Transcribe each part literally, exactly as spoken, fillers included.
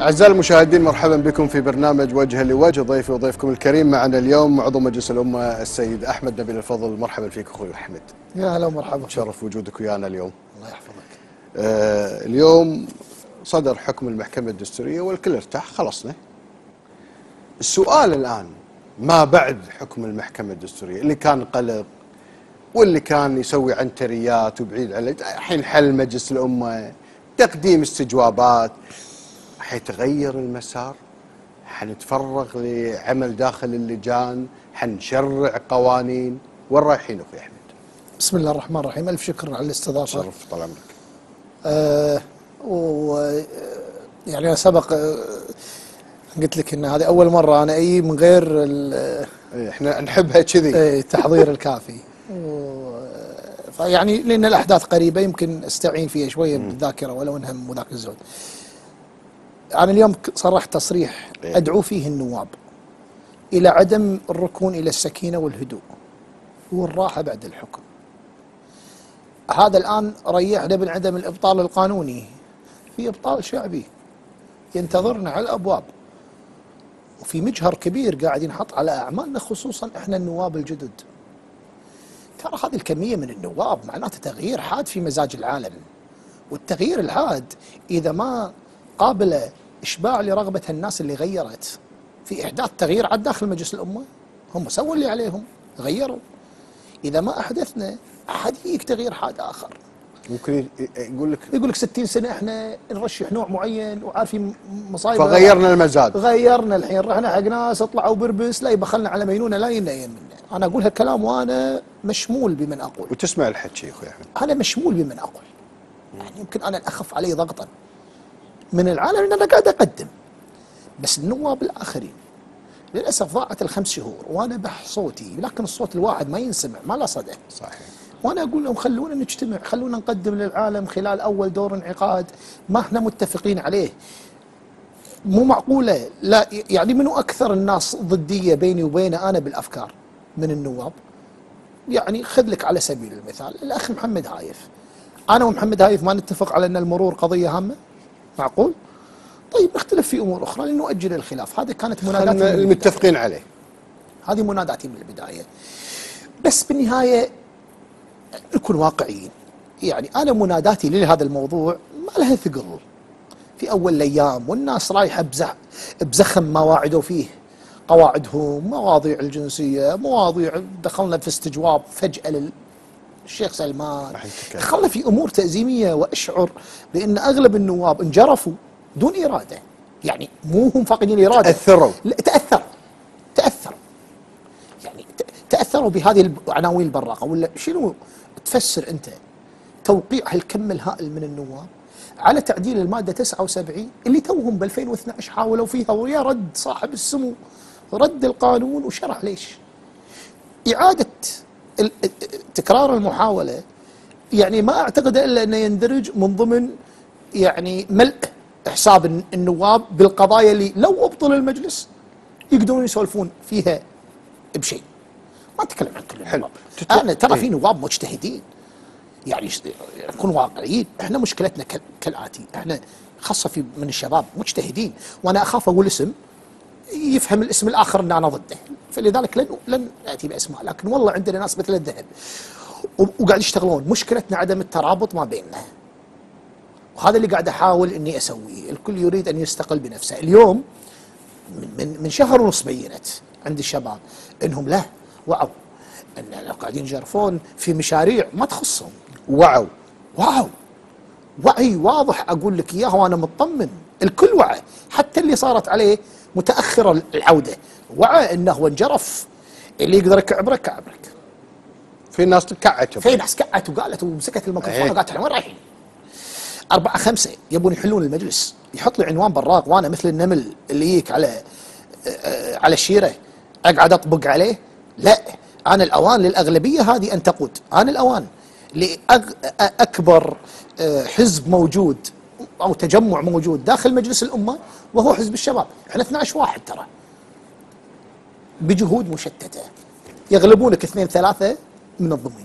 أعزائي المشاهدين، مرحبا بكم في برنامج وجه لوجه. ضيفي وضيفكم الكريم معنا اليوم عضو مجلس الأمة السيد أحمد نبيل الفضل. مرحبا فيك أخوي أحمد. يا هلا ومرحبا. شرف وجودك ويانا اليوم. الله يحفظك. آه اليوم صدر حكم المحكمة الدستورية والكل ارتاح، خلصنا. السؤال الآن ما بعد حكم المحكمة الدستورية، اللي كان قلق واللي كان يسوي عنتريات وبعيد عليه، الحين حل مجلس الأمة، تقديم استجوابات، حيتغير المسار، حنتفرغ لعمل داخل اللجان، حنشرع قوانين، وين رايحين اخوي احمد؟ بسم الله الرحمن الرحيم، الف شكر على الاستضافه. شرف طال عمرك. آه و يعني انا سبق آه قلت لك ان هذه اول مره انا اي من غير احنا نحبها كذي. التحضير الكافي. فيعني لان الاحداث قريبه يمكن استعين فيها شويه بالذاكره ولو انها مو ذاك الزود. أنا اليوم صرحت تصريح أدعو فيه النواب إلى عدم الركون إلى السكينة والهدوء والراحة بعد الحكم. هذا الآن ريحنا من عدم الإبطال القانوني، في إبطال شعبي ينتظرنا على الأبواب، وفي مجهر كبير قاعد ينحط على أعمالنا، خصوصا إحنا النواب الجدد. ترى هذه الكمية من النواب معناته تغيير حاد في مزاج العالم، والتغيير الحاد إذا ما قابل إشباع لرغبة الناس اللي غيرت في إحداث تغيير على داخل مجلس الأمة، هم سووا اللي عليهم، غيروا. إذا ما أحدثنا أحد يجيك تغيير حاد آخر. ممكن يقول لك يقول لك ستين سنة إحنا نرشح نوع معين وعارفين مصايب، فغيرنا المزاج، غيرنا الحين رحنا حق ناس اطلعوا بربس لا يبخلنا على مينونة لا ينين منه. أنا أقول هالكلام وأنا مشمول بمن أقول، وتسمع الحكي يا أخوي أحمد. أنا مشمول بمن أقول، يعني يمكن أنا الأخف علي ضغطا من العالم ان انا قاعد اقدم، بس النواب الاخرين للاسف ضاعت الخمس شهور وانا بح صوتي، لكن الصوت الواحد ما ينسمع، ما له صدى. صحيح. وانا اقول لهم خلونا نجتمع، خلونا نقدم للعالم خلال اول دور انعقاد ما احنا متفقين عليه. مو معقوله، لا يعني منو اكثر الناس ضديه بيني وبينه انا بالافكار من النواب. يعني خذ لك على سبيل المثال الاخ محمد هايف، انا ومحمد هايف ما نتفق على ان المرور قضيه هامه؟ معقول؟ طيب نختلف في امور اخرى لنؤجل الخلاف، هذه كانت مناداتي المتفقين عليه، هذه مناداتي من البدايه. بس بالنهايه نكون واقعيين، يعني انا مناداتي لهذا الموضوع ما لها ثقل في اول الايام، والناس رايحه بزح بزخم ما واعدوا فيه، قواعدهم، مواضيع الجنسيه، مواضيع دخلنا في استجواب فجاه للشيخ سلمان، دخلنا في امور تأزيميه، واشعر بان اغلب النواب انجرفوا دون اراده، يعني مو هم فاقدين الاراده، تاثروا لا تاثروا تاثروا يعني تاثروا بهذه العناوين البراقه. ولا شنو تفسر انت توقيع هالكم الهائل من النواب على تعديل الماده تسعة وسبعين اللي توهم ب ألفين واثني عشر حاولوا فيها، ويا رد صاحب السمو رد القانون وشرح ليش اعاده تكرار المحاولة. يعني ما أعتقد إلا أنه يندرج من ضمن يعني ملء حساب النواب بالقضايا اللي لو أبطل المجلس يقدرون يسولفون فيها بشيء. ما أتكلم عن كل النواب، أنا ترى في نواب مجتهدين، يعني نكون واقعيين. إحنا مشكلتنا كالآتي، إحنا خاصة في من الشباب مجتهدين، وأنا أخاف أقول اسم يفهم الاسم الآخر أن أنا ضده، فلذلك لن لن أتي بأسماء، لكن والله عندنا ناس مثل الذهب وقاعد يشتغلون. مشكلتنا عدم الترابط ما بيننا، وهذا اللي قاعد أحاول إني أسويه. الكل يريد أن يستقل بنفسه. اليوم من من شهر ونص بينت عند الشباب إنهم لا وعوا أن لو قاعدين يجرفون في مشاريع ما تخصهم، وعوا وعوا وعي واضح أقول لك إياه وأنا مطمن. الكل وعى، حتى اللي صارت عليه متأخر العودة وعى انه هو انجرف، اللي يقدر يكعبرك كعبرك. في ناس كعت، في ناس كعت وقالت ومسكت الميكروفون وقالت احنا وين رايحين؟ أربعة خمسة يبون يحلون المجلس، يحط لي عنوان براق وانا مثل النمل اللي يجيك على على الشيرة اقعد اطبق عليه. لا، انا الاوان للاغلبية هذه ان تقود، انا الاوان لاكبر حزب موجود أو تجمع موجود داخل مجلس الأمة وهو حزب الشباب. احنا اثني عشر واحد ترى بجهود مشتتة، يغلبونك اثنين ثلاثة منظمين.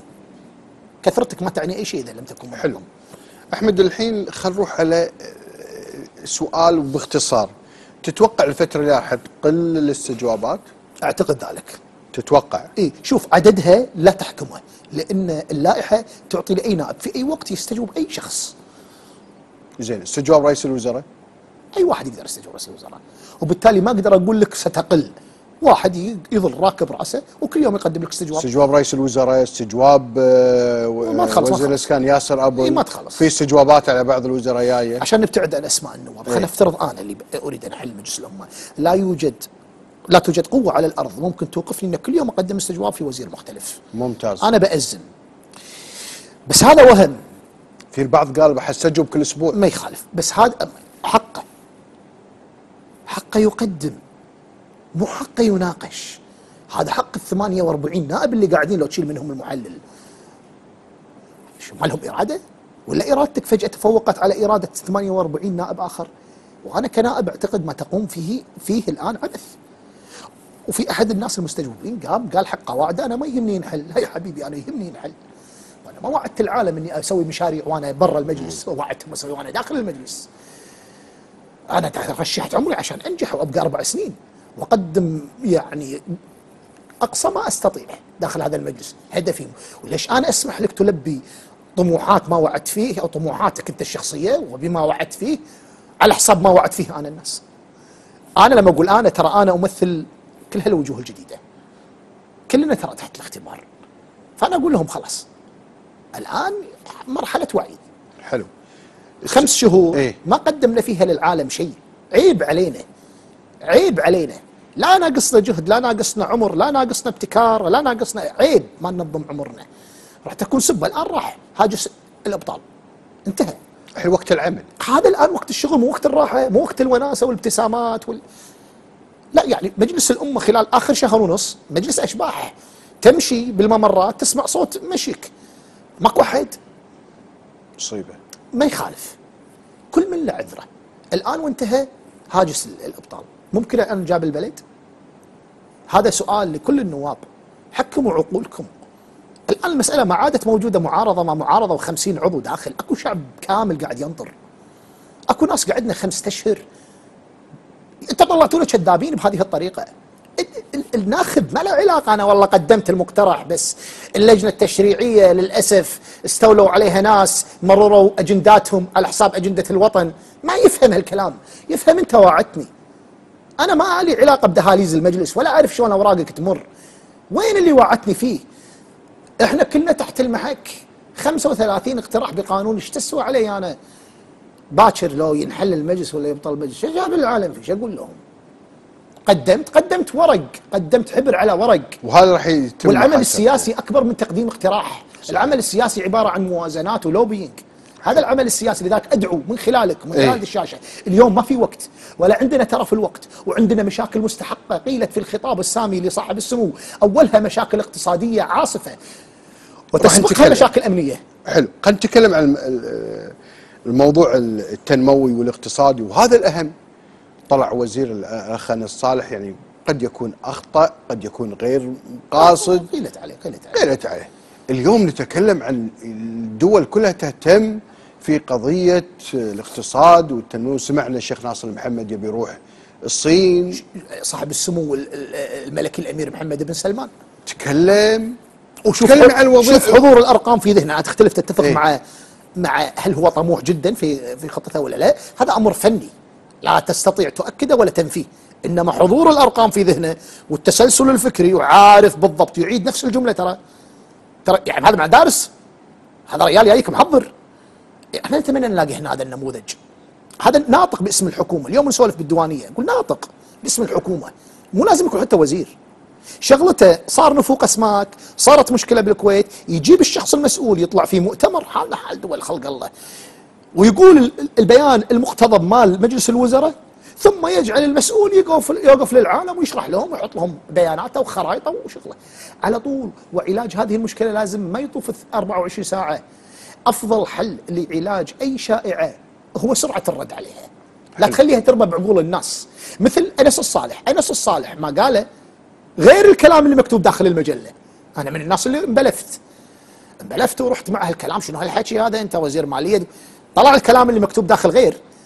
كثرتك ما تعني أي شيء إذا لم تكن منظم. حلو أحمد، الحين خل نروح على سؤال باختصار، تتوقع الفتره اللي راح تقل الاستجوابات؟ اعتقد ذلك. تتوقع؟ اي شوف عددها لا تحكمه، لان اللائحه تعطي لاي نائب في اي وقت يستجوب اي شخص. زين، استجواب رئيس الوزراء؟ اي واحد يقدر يستجوب رئيس الوزراء، وبالتالي ما اقدر اقول لك ستقل. واحد يظل راكب راسه وكل يوم يقدم لك استجواب. استجواب رئيس الوزراء، استجواب آه ما تخلص وزير الاسكان ياسر ابو، إيه ما تخلص. في استجوابات على بعض الوزراء جايه. عشان نبتعد عن اسماء النواب، خلينا نفترض انا اللي اريد ان احل مجلس الامه، لا يوجد لا توجد قوه على الارض ممكن توقفني ان كل يوم اقدم استجواب في وزير مختلف. ممتاز. انا بأزم، بس هذا وهم. في البعض قال بحستجوب كل اسبوع. ما يخالف، بس هذا حقه، حقه يقدم، مو حقه يناقش. هذا حق ال ثمانية وأربعين نائب اللي قاعدين، لو تشيل منهم المحلل شو ما لهم اراده؟ ولا ارادتك فجاه تفوقت على اراده ثمانية وأربعين نائب اخر؟ وانا كنائب اعتقد ما تقوم فيه فيه الان عبث. وفي احد الناس المستجوبين قام قال حق قواعد انا ما يهمني ينحل. لا يا حبيبي، انا يهمني ينحل. وانا ما وعدت العالم اني اسوي مشاريع وانا برا المجلس، ووعدتهم اسوي وانا داخل المجلس. انا رشحت عمري عشان انجح وابقى اربع سنين واقدم يعني اقصى ما استطيع داخل هذا المجلس. هدفي، وليش انا اسمح لك تلبي طموحات ما وعدت فيه او طموحاتك انت الشخصيه وبما وعدت فيه على حساب ما وعدت فيه انا الناس؟ انا لما اقول انا ترى انا امثل كل هالوجوه الجديده، كلنا ترى تحت الاختبار. فانا اقول لهم خلاص الان مرحله وعي. حلو. خمس شهور إيه؟ ما قدمنا فيها للعالم شيء. عيب علينا، عيب علينا. لا ناقصنا جهد، لا ناقصنا عمر، لا ناقصنا ابتكار، لا ناقصنا، عيب ما ننظم عمرنا. راح تكون سبه. الان راح هاجس الابطال، انتهى. الحين وقت العمل. هذا الان وقت الشغل، مو وقت الراحه، مو وقت الوناسه والابتسامات وال... لا يعني مجلس الامه خلال اخر شهر ونص مجلس اشباح. تمشي بالممرات تسمع صوت مشيك، ماكو احد. مصيبه. ما يخالف، كل من له عذره. الان وانتهى هاجس الابطال، ممكن الان جاب البلد؟ هذا سؤال لكل النواب، حكموا عقولكم. الان المساله ما عادت موجوده معارضه ما معارضه وخمسين عضو داخل، اكو شعب كامل قاعد ينظر. اكو ناس قعدنا خمسة اشهر، انت طلعتونا كذابين بهذه الطريقه. الناخب ما له علاقه، انا والله قدمت المقترح بس اللجنه التشريعيه للاسف استولوا عليها ناس مرروا اجنداتهم على حساب اجنده الوطن. ما يفهم هالكلام، يفهم انت واعدتني. انا ما لي علاقه بدهاليز المجلس ولا اعرف شلون اوراقك تمر. وين اللي وعدتني فيه؟ احنا كلنا تحت المحك. خمسة وثلاثين اقتراح بقانون، ايش تسوى علي انا؟ باكر لو ينحل المجلس ولا يبطل المجلس، شو جاب العالم فيه؟ شو اقول لهم؟ قدمت قدمت ورق، قدمت حبر على ورق. وهذا راح يتم. والعمل السياسي اكبر من تقديم اقتراح. صحيح. العمل السياسي عباره عن موازنات ولوبينج. هذا العمل السياسي، لذلك ادعو من خلالك ومن خلال ايه؟ الشاشه، اليوم ما في وقت ولا عندنا ترف الوقت، وعندنا مشاكل مستحقه قيلت في الخطاب السامي لصاحب السمو، اولها مشاكل اقتصاديه عاصفه وتسبقها مشاكل امنيه. حلو، خلينا نتكلم عن الموضوع التنموي والاقتصادي، وهذا الاهم. طلع وزير الاخ انس صالح، يعني قد يكون اخطا، قد يكون غير قاصد، قيلت عليه قيلت عليه قيلت عليه. اليوم نتكلم عن الدول كلها تهتم في قضيه الاقتصاد والتنميه. سمعنا الشيخ ناصر محمد يبي يروح الصين، صاحب السمو الملكي الامير محمد بن سلمان تكلم وشوف تكلم عن الوظيفه. شوف حضور الارقام في ذهنه. تختلف تتفق ايه؟ مع مع هل هو طموح جدا في في خطته ولا لا؟ هذا امر فني لا تستطيع تؤكده ولا تنفيه، انما حضور الارقام في ذهنه والتسلسل الفكري، وعارف بالضبط يعيد نفس الجمله. ترى ترى يعني هذا مع دارس، هذا رجال جايك محضر. احنا نتمنى نلاقي هنا هذا النموذج، هذا ناطق باسم الحكومه. اليوم نسولف بالديوانيه نقول ناطق باسم الحكومه، مو لازم يكون حتى وزير. شغلته صار نفوق اسماك، صارت مشكله بالكويت، يجيب الشخص المسؤول يطلع في مؤتمر حالنا حال دول خلق الله، ويقول البيان المقتضب مال مجلس الوزراء، ثم يجعل المسؤول يوقف يوقف للعالم ويشرح لهم ويحط لهم بياناته وخرائطه وشغله على طول. وعلاج هذه المشكله لازم ما يطوف أربعة وعشرين ساعه. افضل حل لعلاج اي شائعه هو سرعه الرد عليها، لا تخليها تربى بعقول الناس. مثل انس الصالح، انس الصالح ما قاله غير الكلام اللي مكتوب داخل المجله. انا من الناس اللي انبلفت انبلفت ورحت مع هالكلام، شنو هالحكي هذا؟ انت وزير ماليه، طلع الكلام اللي مكتوب داخل غير.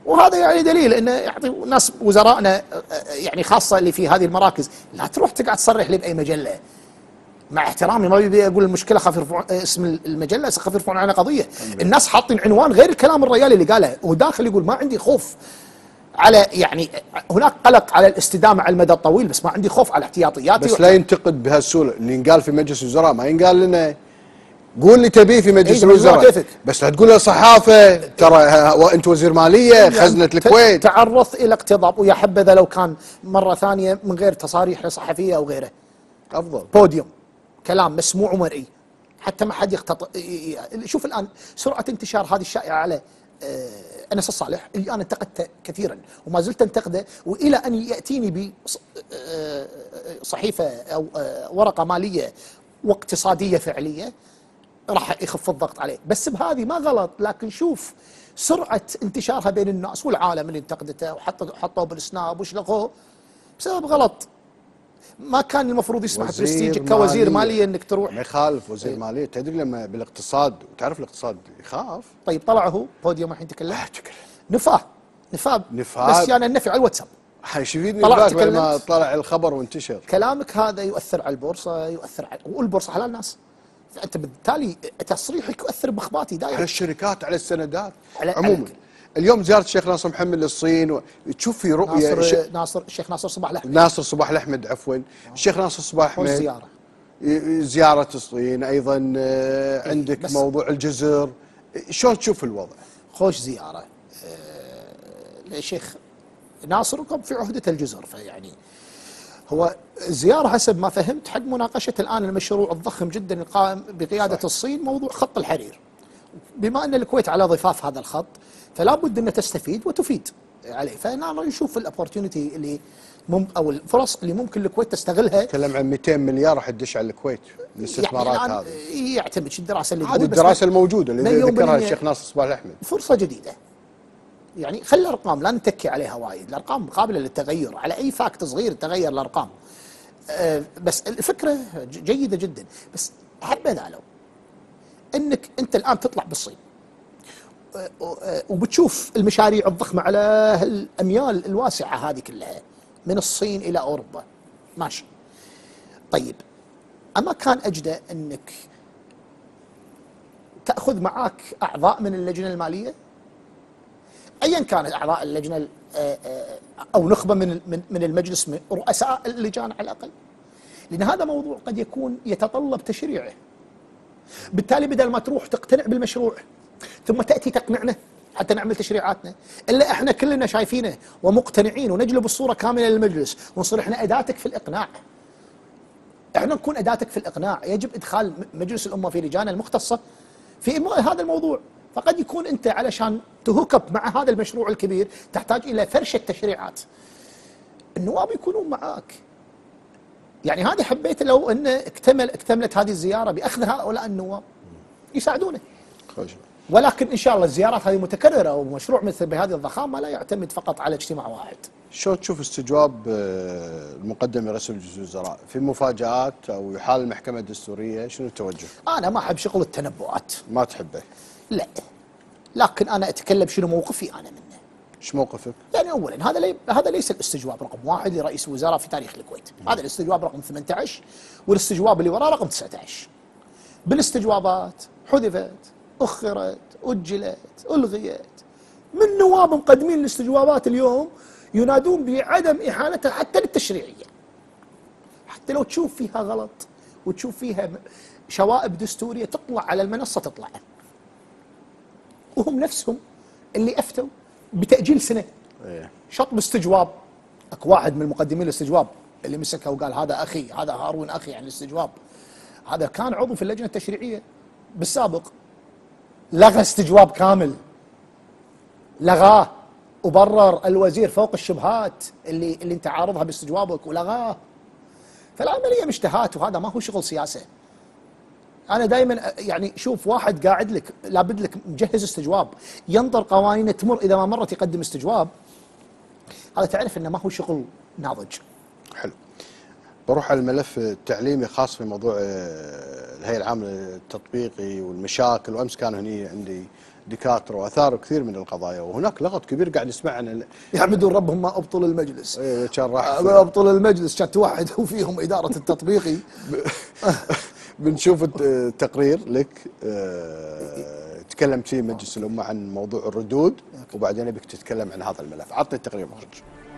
وهذا يعني دليل انه يعطي ناس وزرائنا يعني خاصه اللي في هذه المراكز لا تروح تقعد تصرح لي باي مجله. مع احترامي ما بدي اقول المشكله خاف يرفعون اسم المجله، خاف يرفعون عنها قضيه. الناس حاطين عنوان غير الكلام الريالي اللي قاله، وداخل يقول ما عندي خوف على يعني هناك قلق على الاستدامه على المدى الطويل، بس ما عندي خوف على احتياطياتي. بس لا ينتقد بهالسهوله، اللي ينقال في مجلس الوزراء ما ينقال لنا. قول اللي تبيه في مجلس إيه الوزراء، بس لا تقول له صحافه ترى انت وزير ماليه يعني خزنه الكويت. تعرض الى اقتضاب، ويا حبذا لو كان مره ثانيه من غير تصاريح صحفيه او غيره. افضل بوديوم كلام مسموع ومرئي حتى ما حد يختط. شوف الان سرعه انتشار هذه الشائعه على انس الصالح اللي انا انتقدته كثيرا وما زلت انتقده، والى ان ياتيني بصحيفه او ورقه ماليه واقتصاديه فعليه راح يخف الضغط عليه. بس بهذه ما غلط، لكن شوف سرعه انتشارها بين الناس والعالم اللي انتقدته وحطوا حطوه بالسناب وشلقوه بسبب غلط. ما كان المفروض يسمح برستيجك كوزير ماليه انك تروح. ما يخالف وزير ايه؟ ماليه تدري لما بالاقتصاد وتعرف الاقتصاد يخاف. طيب طلع هو بوديوم الحين تكلم نفاه نفاه نفاه بس يعني النفي على الواتساب. حيشفيدني طلع لما طلع الخبر وانتشر. كلامك هذا يؤثر على البورصه، يؤثر على والبورصه حلال ناس، فانت بالتالي تصريحك يؤثر باخباتي دايما على الشركات على السندات عموما. اليوم زياره الشيخ ناصر محمد للصين وتشوف في رؤيه ناصر ش... ناصر الشيخ ناصر صباح الاحمد ناصر صباح الاحمد عفوا الشيخ ناصر صباح الاحمد زياره زياره الصين ايضا. عندك بس موضوع الجزر، شلون تشوف الوضع؟ خوش زياره للشيخ ناصر في عهده الجزر، فيعني هو زياره حسب ما فهمت حق مناقشه الان المشروع الضخم جدا القائم بقياده صح. الصين، موضوع خط الحرير. بما ان الكويت على ضفاف هذا الخط فلا بد ان تستفيد وتفيد عليه، فانا نشوف الاوبورتونيتي اللي مم او الفرص اللي ممكن الكويت تستغلها. تكلم عن مئتين مليار راح تدش على الكويت الاستثمارات يعني هذه. يعتمد الدراسه اللي هذه الدراسه الموجوده اللي ذكرها الشيخ ناصر صباح الاحمد. فرصه جديده يعني خلي الارقام لا نتكي عليها وايد، الارقام قابله للتغير على اي فاكت صغير تغير الارقام. أه بس الفكره جيده جدا، بس حبذا لو انك انت الان تطلع بالصين وبتشوف المشاريع الضخمه على الاميال الواسعه هذه كلها من الصين الى اوروبا ماشي. طيب اما كان اجدى انك تاخذ معك اعضاء من اللجنه الماليه ايا كانت اعضاء اللجنه او نخبه من من المجلس، من رؤساء اللجان على الاقل، لان هذا موضوع قد يكون يتطلب تشريعه. بالتالي بدل ما تروح تقتنع بالمشروع ثم تاتي تقنعنا حتى نعمل تشريعاتنا، الا احنا كلنا شايفينه ومقتنعين ونجلب الصوره كامله للمجلس ونصير احنا اداتك في الاقناع. احنا نكون اداتك في الاقناع، يجب ادخال مجلس الامه في لجانه المختصه في هذا الموضوع. فقد يكون انت علشان تهوكب مع هذا المشروع الكبير تحتاج الى فرشه تشريعات. النواب يكونون معاك. يعني هذه حبيت لو ان اكتمل اكتملت هذه الزياره باخذ هؤلاء النواب يساعدونه. ولكن ان شاء الله الزيارات هذه متكرره ومشروع مثل بهذه الضخامه لا يعتمد فقط على اجتماع واحد. شلون تشوف استجواب المقدم لرئيس مجلس الوزراء؟ في مفاجآت او يحال المحكمه الدستوريه، شنو التوجه؟ انا ما احب شغل التنبؤات. ما تحبه؟ لا، لكن انا اتكلم شنو موقفي انا منه. ايش موقفك؟ يعني اولا هذا لي هذا ليس الاستجواب رقم واحد لرئيس الوزراء في تاريخ الكويت، م. هذا الاستجواب رقم ثمانية عشر والاستجواب اللي وراه رقم تسعة عشر. بالاستجوابات حذفت، اخرت، اجلت، الغيت، من نواب مقدمين الاستجوابات اليوم ينادون بعدم احالتها حتى للتشريعيه. حتى لو تشوف فيها غلط وتشوف فيها شوائب دستوريه تطلع على المنصه تطلع. وهم نفسهم اللي افتوا بتاجيل سنه. ايه. شطب استجواب. اكو واحد من المقدمين الاستجواب اللي مسكها وقال هذا اخي، هذا هارون اخي عن الاستجواب. هذا كان عضو في اللجنه التشريعيه بالسابق. لغى استجواب كامل. لغاه وبرر الوزير فوق الشبهات اللي اللي انت عارضها باستجوابك ولغاه. فالعمليه مشتهات وهذا ما هو شغل سياسه. انا دائما يعني شوف واحد قاعد لك لابد لك مجهز استجواب، ينظر قوانينه تمر، اذا ما مرت يقدم استجواب، هذا تعرف انه ما هو شغل ناضج. حلو. بروح على الملف التعليمي خاص في موضوع الهيئه العامه للتطبيقي والمشاكل، وامس كان هني عندي دكاتره واثاروا كثير من القضايا، وهناك لغط كبير قاعد نسمع عن يحمدون ربهم ما ابطل المجلس. إيه كان راح ابطل المجلس كان توحدوا فيهم اداره التطبيقي. بنشوف التقرير لك تكلمت فيه مجلس الامه عن موضوع الردود، وبعدين ابيك تتكلم عن هذا الملف. عطني التقرير مخرج.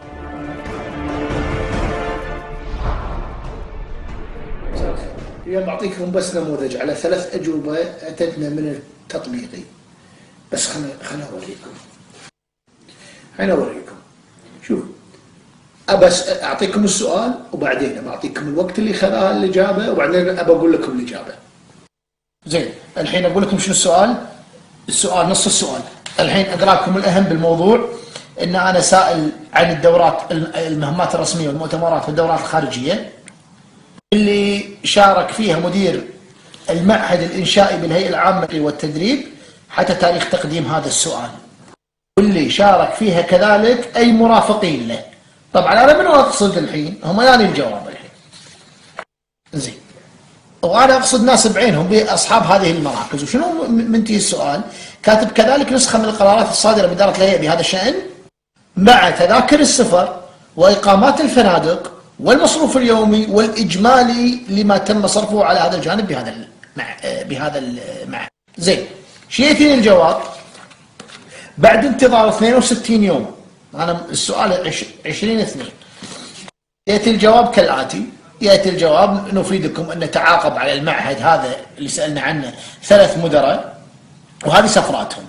اليوم بعطيكم بس نموذج على ثلاث اجوبه اتتنا من التطبيقي، بس خلنا خلنا اوريكم. خلنا اوريكم. شوف، ابس اعطيكم السؤال وبعدين بعطيكم الوقت اللي خذها الاجابه، وبعدين ابى اقول لكم الاجابه. زين، الحين اقول لكم شنو السؤال؟ السؤال نص السؤال. الحين اقرا لكم الاهم بالموضوع، ان انا سائل عن الدورات المهمات الرسميه والمؤتمرات والدورات الخارجيه اللي شارك فيها مدير المعهد الانشائي بالهيئه العامه والتدريب حتى تاريخ تقديم هذا السؤال، واللي شارك فيها كذلك اي مرافقين له. طبعا انا من اقصد الحين؟ هم يعني الجواب الحين. زين، وانا اقصد ناس بعينهم باصحاب هذه المراكز. وشنو منتهي السؤال؟ كاتب كذلك نسخه من القرارات الصادره باداره الهيئه بهذا الشان مع تذاكر السفر واقامات الفنادق والمصروف اليومي والاجمالي لما تم صرفه على هذا الجانب بهذا المع... بهذا المعهد. زين، شو يأتيني الجواب؟ بعد انتظار اثنين وستين يوم، انا السؤال عشرين اثنين، يأتي الجواب كالآتي. يأتي الجواب: نفيدكم أن تعاقب على المعهد هذا اللي سألنا عنه ثلاث مدراء، وهذه سفراتهم.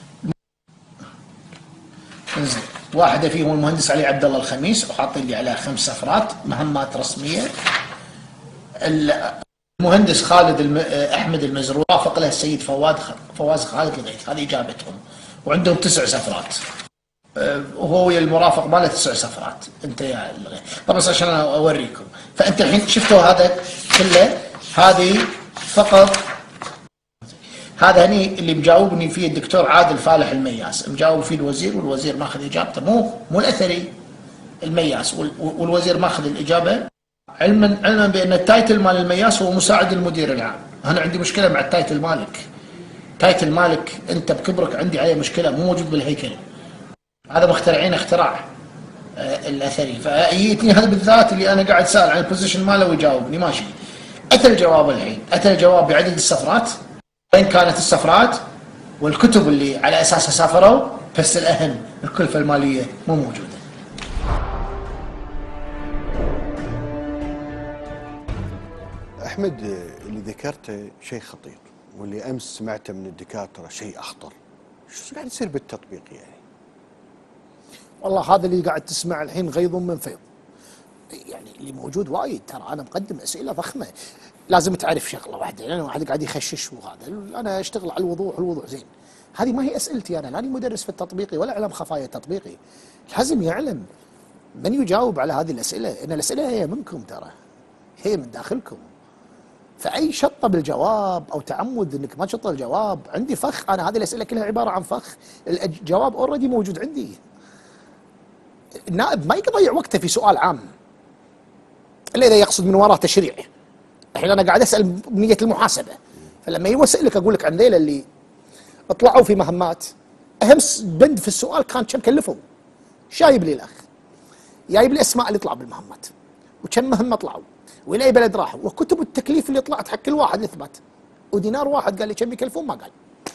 زين، واحدة فيهم المهندس علي عبد الله الخميس، وحاطين لي عليها خمس سفرات مهمات رسمية. المهندس خالد الم... أحمد المزروع وافق له السيد فواز فواز خالد الغيث، هذه إجابتهم. وعندهم تسع سفرات، وهو ويا المرافق ماله تسع سفرات. انت يا الغيث طبعا بس عشان اوريكم. فانت الحين شفتوا هذا كله، هذه فقط. هذا هني اللي مجاوبني فيه الدكتور عادل فالح المياس، مجاوب فيه الوزير، والوزير ماخذ اجابته، مو مو الاثري المياس، والوزير ماخذ الاجابه، علما علما بان التايتل مال المياس هو مساعد المدير العام. انا عندي مشكله مع التايتل مالك. تايتل مالك انت بكبرك عندي عليه مشكله، مو موجود بالهيكل. هذا مخترعين اختراع آه الاثري. فايتني هذا بالذات اللي انا قاعد سال عن البوزيشن ماله ويجاوبني ماشي. اتى الجواب الحين، اتى الجواب بعدد السفرات، وين كانت السفرات، والكتب اللي على اساسها سافروا، بس الاهم الكلفه الماليه مو موجوده. احمد، اللي ذكرته شيء خطير، واللي امس سمعته من الدكاتره شيء اخطر. شو قاعد يصير بالتطبيق يعني؟ والله هذا اللي قاعد تسمع الحين غيظ من فيض. يعني اللي موجود وايد، ترى انا مقدم اسئله ضخمه. لازم تعرف شغله واحده، لان واحد قاعد يخشش، وهذا انا اشتغل على الوضوح، الوضوح زين. هذه ما هي اسئلتي انا، لاني مدرس في التطبيقي ولا اعلم خفايا التطبيقي. لازم يعلم من يجاوب على هذه الاسئله، ان الاسئله هي منكم، ترى هي من داخلكم. فاي شطه بالجواب او تعمد انك ما تشط الجواب، عندي فخ انا. هذه الاسئله كلها عباره عن فخ، الجواب اوريدي موجود عندي. النائب ما يضيع وقته في سؤال عام الا اذا يقصد من وراه تشريع. الحين انا قاعد اسال بنيه المحاسبه، فلما يوسئلك اقول لك عن ذيل اللي طلعوا في مهمات، اهم بند في السؤال كان كم كلفوا. شايب لي الاخ، جايب لي اسماء اللي طلعوا بالمهمات، وكم مهمه طلعوا، والى اي بلد راحوا، وكتب التكليف اللي طلعت حق كل واحد الاثبات، ودينار واحد قال لي كم يكلفون ما قال.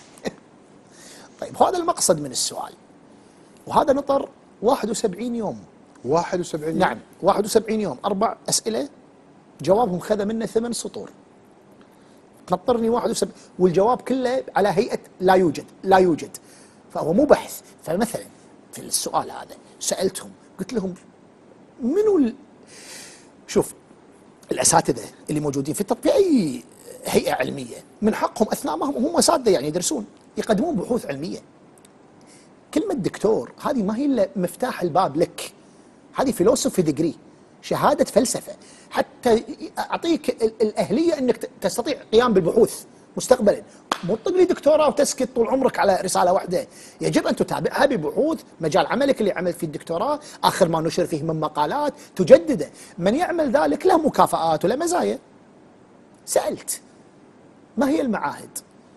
طيب هذا المقصد من السؤال، وهذا نطر واحد وسبعين يوم. واحد وسبعين يوم؟ نعم، واحد وسبعين يوم، اربع اسئله جوابهم خذ منه ثمان سطور. تنطرني واحد وسبعين، والجواب كله على هيئه لا يوجد لا يوجد. فهو مو بحث. فمثلا في السؤال هذا سالتهم، قلت لهم منو ال... شوف، الاساتذه اللي موجودين في التطبيق اي هيئه علميه من حقهم اثناء ما هم هم اساتذه يعني يدرسون، يقدمون بحوث علميه. كلمه دكتور هذه ما هي الا مفتاح الباب لك، هذه فيلوسوفي ديجري، شهاده فلسفه، حتى اعطيك الاهليه انك تستطيع القيام بالبحوث مستقبلا. مو تطق لي دكتوراه وتسكت طول عمرك على رساله واحده، يجب ان تتابعها ببحوث، مجال عملك اللي عملت فيه الدكتوراه اخر ما نشر فيه من مقالات تجدده. من يعمل ذلك له مكافآت وله مزايا. سالت ما هي المعاهد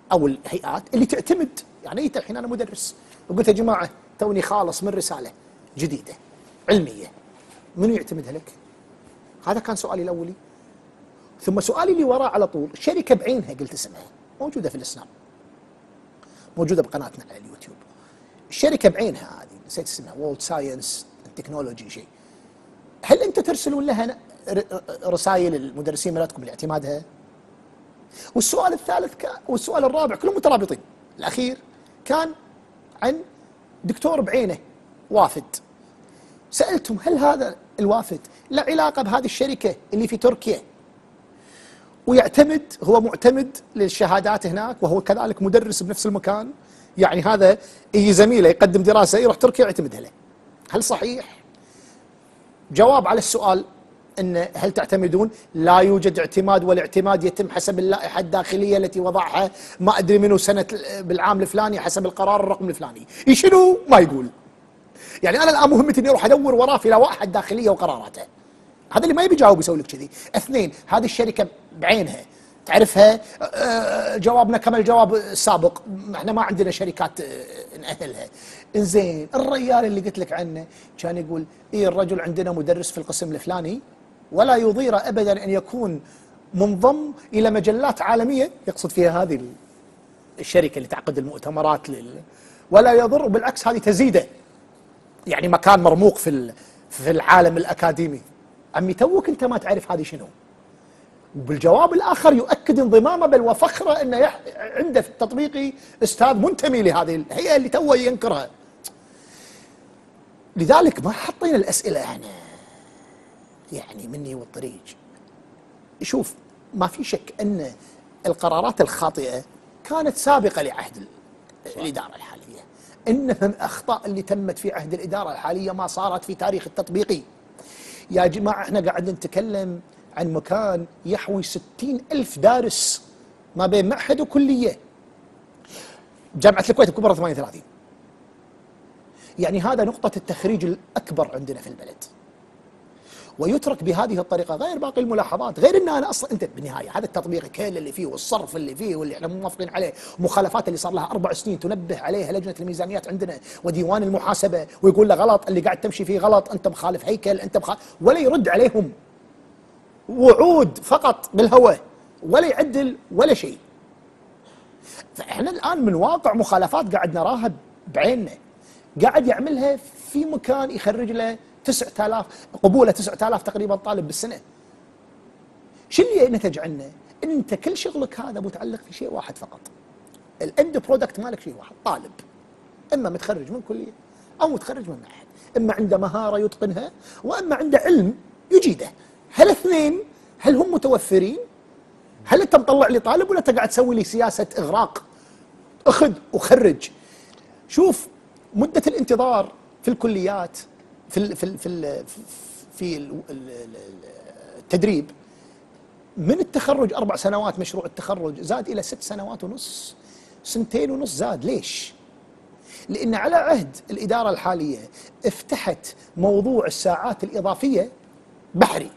او الهيئات اللي تعتمد. يعني انت الحين انا مدرس وقلت يا جماعه توني خالص من رساله جديده علميه، منو يعتمدها لك؟ هذا كان سؤالي الاولي. ثم سؤالي اللي وراه على طول، الشركه بعينها قلت اسمها موجوده في الاسناب، موجوده بقناتنا على اليوتيوب. الشركه بعينها هذه نسيت اسمها، وولد ساينس تكنولوجي شيء. هل انتم ترسلون لها رسائل المدرسين مالتكم لاعتمادها؟ والسؤال الثالث كان والسؤال الرابع كلهم مترابطين. الاخير كان عن دكتور بعينه وافد. سالتم هل هذا الوافد له علاقه بهذه الشركه اللي في تركيا ويعتمد، هو معتمد للشهادات هناك وهو كذلك مدرس بنفس المكان؟ يعني هذا يجي زميله يقدم دراسه يروح تركيا يعتمدها له. هل صحيح؟ جواب على السؤال ان هل تعتمدون؟ لا يوجد اعتماد، والاعتماد يتم حسب اللائحه الداخليه التي وضعها ما ادري منو سنه بالعام الفلاني حسب القرار الرقم الفلاني. شنو ما يقول؟ يعني انا الان مهمتي اني اروح ادور وراه في لوائح الداخليه وقراراته. هذا اللي ما يبي يجاوب يسوي لك كذي. اثنين، هذه الشركه بعينها تعرفها؟ جوابنا كما الجواب السابق، احنا ما عندنا شركات نأهلها. انزين الرجال اللي قلت لك عنه كان يقول اي الرجل عندنا مدرس في القسم الفلاني ولا يضير ابدا ان يكون منضم الى مجلات عالميه، يقصد فيها هذه الشركه اللي تعقد المؤتمرات لل... ولا يضر، بالعكس هذه تزيده يعني مكان مرموق في في العالم الاكاديمي. عمي توك انت ما تعرف هذه شنو. وبالجواب الاخر يؤكد انضمامه بل وفخره انه يح... عنده في التطبيقي استاذ منتمي لهذه الهيئه اللي توه ينكرها. لذلك ما حطينا الاسئله احنا يعني مني والطريق. شوف، ما في شك ان القرارات الخاطئه كانت سابقه لعهد الاداره الحاليه، انما الاخطاء اللي تمت في عهد الاداره الحاليه ما صارت في تاريخ التطبيقي. يا جماعه احنا قاعد نتكلم عن مكان يحوي ستين ألف دارس ما بين معهد وكليه. جامعه الكويت الكبرى ثمانية وثلاثين. يعني هذا نقطه التخريج الاكبر عندنا في البلد، ويترك بهذه الطريقه غير باقي الملاحظات. غير ان انا اصلا انت بالنهايه هذا التطبيق كل اللي فيه والصرف اللي فيه واللي احنا موافقين عليه، مخالفات اللي صار لها اربع سنين تنبه عليها لجنه الميزانيات عندنا وديوان المحاسبه ويقول له غلط اللي قاعد تمشي فيه غلط، انت مخالف هيكل، انت مخالف، ولا يرد عليهم. وعود فقط بالهواء ولا يعدل ولا شيء. فاحنا الان من واقع مخالفات قاعد نراها بعيننا، قاعد يعملها في مكان يخرج له تسعة آلاف قبوله تسعة آلاف تقريبا طالب بالسنه. شو اللي نتج عنه؟ انت كل شغلك هذا متعلق في شيء واحد فقط. الاند برودكت مالك شيء واحد، طالب اما متخرج من كليه او متخرج من معهد، اما عنده مهاره يتقنها واما عنده علم يجيده. هالاثنين هل هم متوفرين؟ هل انت مطلع لي طالب ولا انت قاعد تسوي لي سياسه اغراق؟ اخذ وخرج. شوف مده الانتظار في الكليات في ال في ال في ال في التدريب من التخرج اربع سنوات، مشروع التخرج زاد الى ست سنوات ونص، سنتين ونص زاد. ليش؟ لان على عهد الاداره الحاليه افتحت موضوع الساعات الاضافيه بحري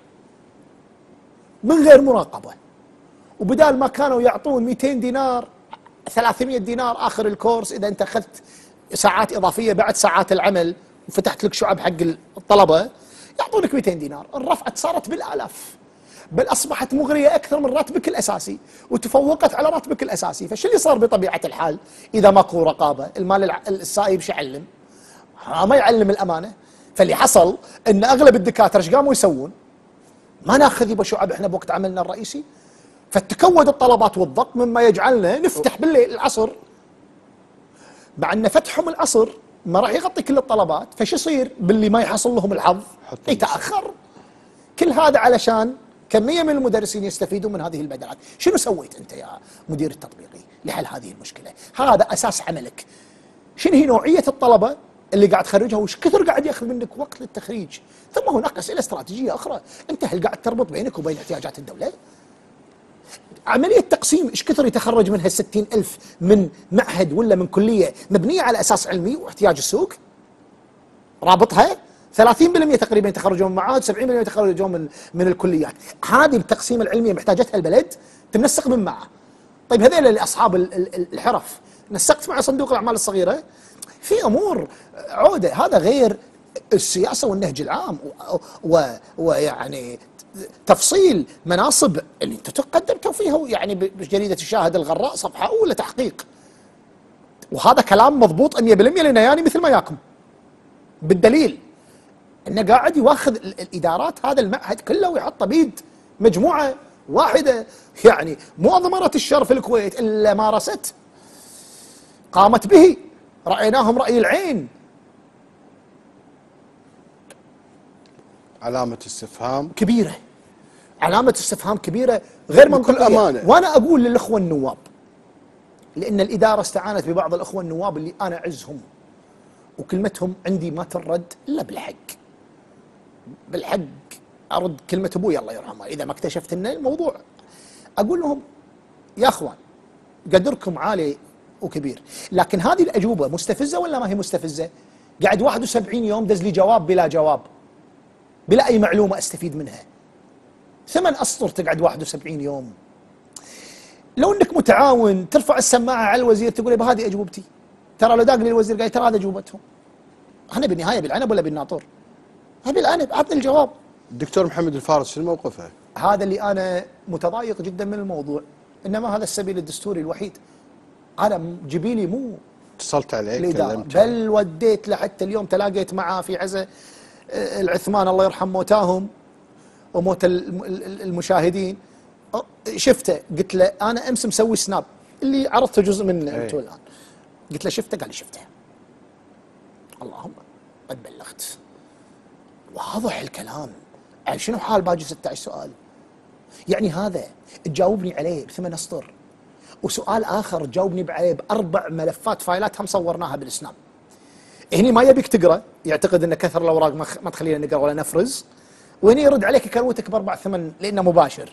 من غير مراقبه، وبدال ما كانوا يعطون مئتين دينار ثلاثمئة دينار اخر الكورس اذا انت اخذت ساعات اضافيه بعد ساعات العمل وفتحت لك شعب حق الطلبه، يعطونك مئتين دينار. الرفعه صارت بالالاف، بل اصبحت مغريه اكثر من راتبك الاساسي وتفوقت على راتبك الاساسي. فشو اللي صار بطبيعه الحال اذا ماكو رقابه؟ المال السايب شو يعلم؟ ما يعلم الامانه. فاللي حصل ان اغلب الدكاتره ايش قاموا يسوون؟ ما ناخذ يبا شعب احنا بوقت عملنا الرئيسي، فتكود الطلبات والضغط مما يجعلنا نفتح بالليل العصر، مع ان فتحهم العصر ما راح يغطي كل الطلبات. فش يصير باللي ما يحصل لهم الحظ؟ يتاخر. كل هذا علشان كميه من المدرسين يستفيدون من هذه البدلات. شنو سويت انت يا مدير التطبيقي لحل هذه المشكله؟ هذا اساس عملك. شنو هي نوعيه الطلبه اللي قاعد تخرجها وش كثر قاعد ياخذ منك وقت للتخريج؟ ثم هناك اسئله استراتيجيه اخرى، انت هل قاعد تربط بينك وبين احتياجات الدوله؟ عمليه تقسيم ايش كثر يتخرج منها ستين ألف من معهد ولا من كليه مبنيه على اساس علمي واحتياج السوق؟ رابطها ثلاثين بالمئة تقريبا يتخرجون من معاهد، سبعين بالمئة يتخرجون من من الكليات. هذه التقسيم العلميه محتاجتها البلد، تمنسق من معه. طيب هذول اللي اصحاب الحرف نسقت مع صندوق الاعمال الصغيره في امور عوده، هذا غير السياسه والنهج العام ويعني تفصيل مناصب اللي انت قدمتوا فيها يعني بجريده الشاهد الغراء صفحه اولى تحقيق، وهذا كلام مضبوط مئة بالمئة لانه يعني مثل ما ياكم بالدليل انه قاعد يواخذ الادارات هذا المعهد كله ويحطه بيد مجموعه واحده، يعني مو أضمرت الشر في الكويت الا مارست قامت به، رايناهم راي العين. علامه استفهام كبيره، علامه استفهام كبيره غير منطقيه. أمانة. وانا اقول للاخوه النواب، لان الاداره استعانت ببعض الاخوه النواب اللي انا اعزهم وكلمتهم عندي ما ترد الا بالحق. بالحق ارد كلمه ابوي الله يرحمه اذا ما اكتشفت ان الموضوع، اقول لهم يا اخوان قدركم عالي وكبير، لكن هذه الاجوبه مستفزه ولا ما هي مستفزه؟ قاعد واحد وسبعين يوم دز لي جواب بلا جواب، بلا اي معلومه استفيد منها. ثمان اسطر تقعد واحد وسبعين يوم. لو انك متعاون ترفع السماعه على الوزير تقول له هذه اجوبتي، ترى لو داق لي الوزير قال ترى هذه اجوبتهم. انا بالنهايه بالعنب ولا بالناطور؟ هذا بالعنب، اعطني الجواب. الدكتور محمد الفارس شنو موقفه؟ هذا اللي انا متضايق جدا من الموضوع، انما هذا السبيل الدستوري الوحيد. انا جبيلي مو اتصلت عليه كلمت بل وديت له، حتى اليوم تلاقيت معاه في عزا العثمان الله يرحم موتاهم وموت المشاهدين، شفته قلت له انا امس مسوي سناب اللي عرضته جزء منه انتم الان، قلت له شفته؟ قال لي شفته. اللهم قد بلغت. واضح الكلام. شنو حال باقي ستة عشر سؤال؟ يعني هذا تجاوبني عليه بثمان اسطر، وسؤال اخر تجاوبني عليه باربع ملفات فايلات هم صورناها بالسناب. هني ما يبيك تقرا، يعتقد ان كثر الاوراق ما تخلينا نقرا ولا نفرز، وهني يرد عليك كروتك باربع ثمان لانه مباشر.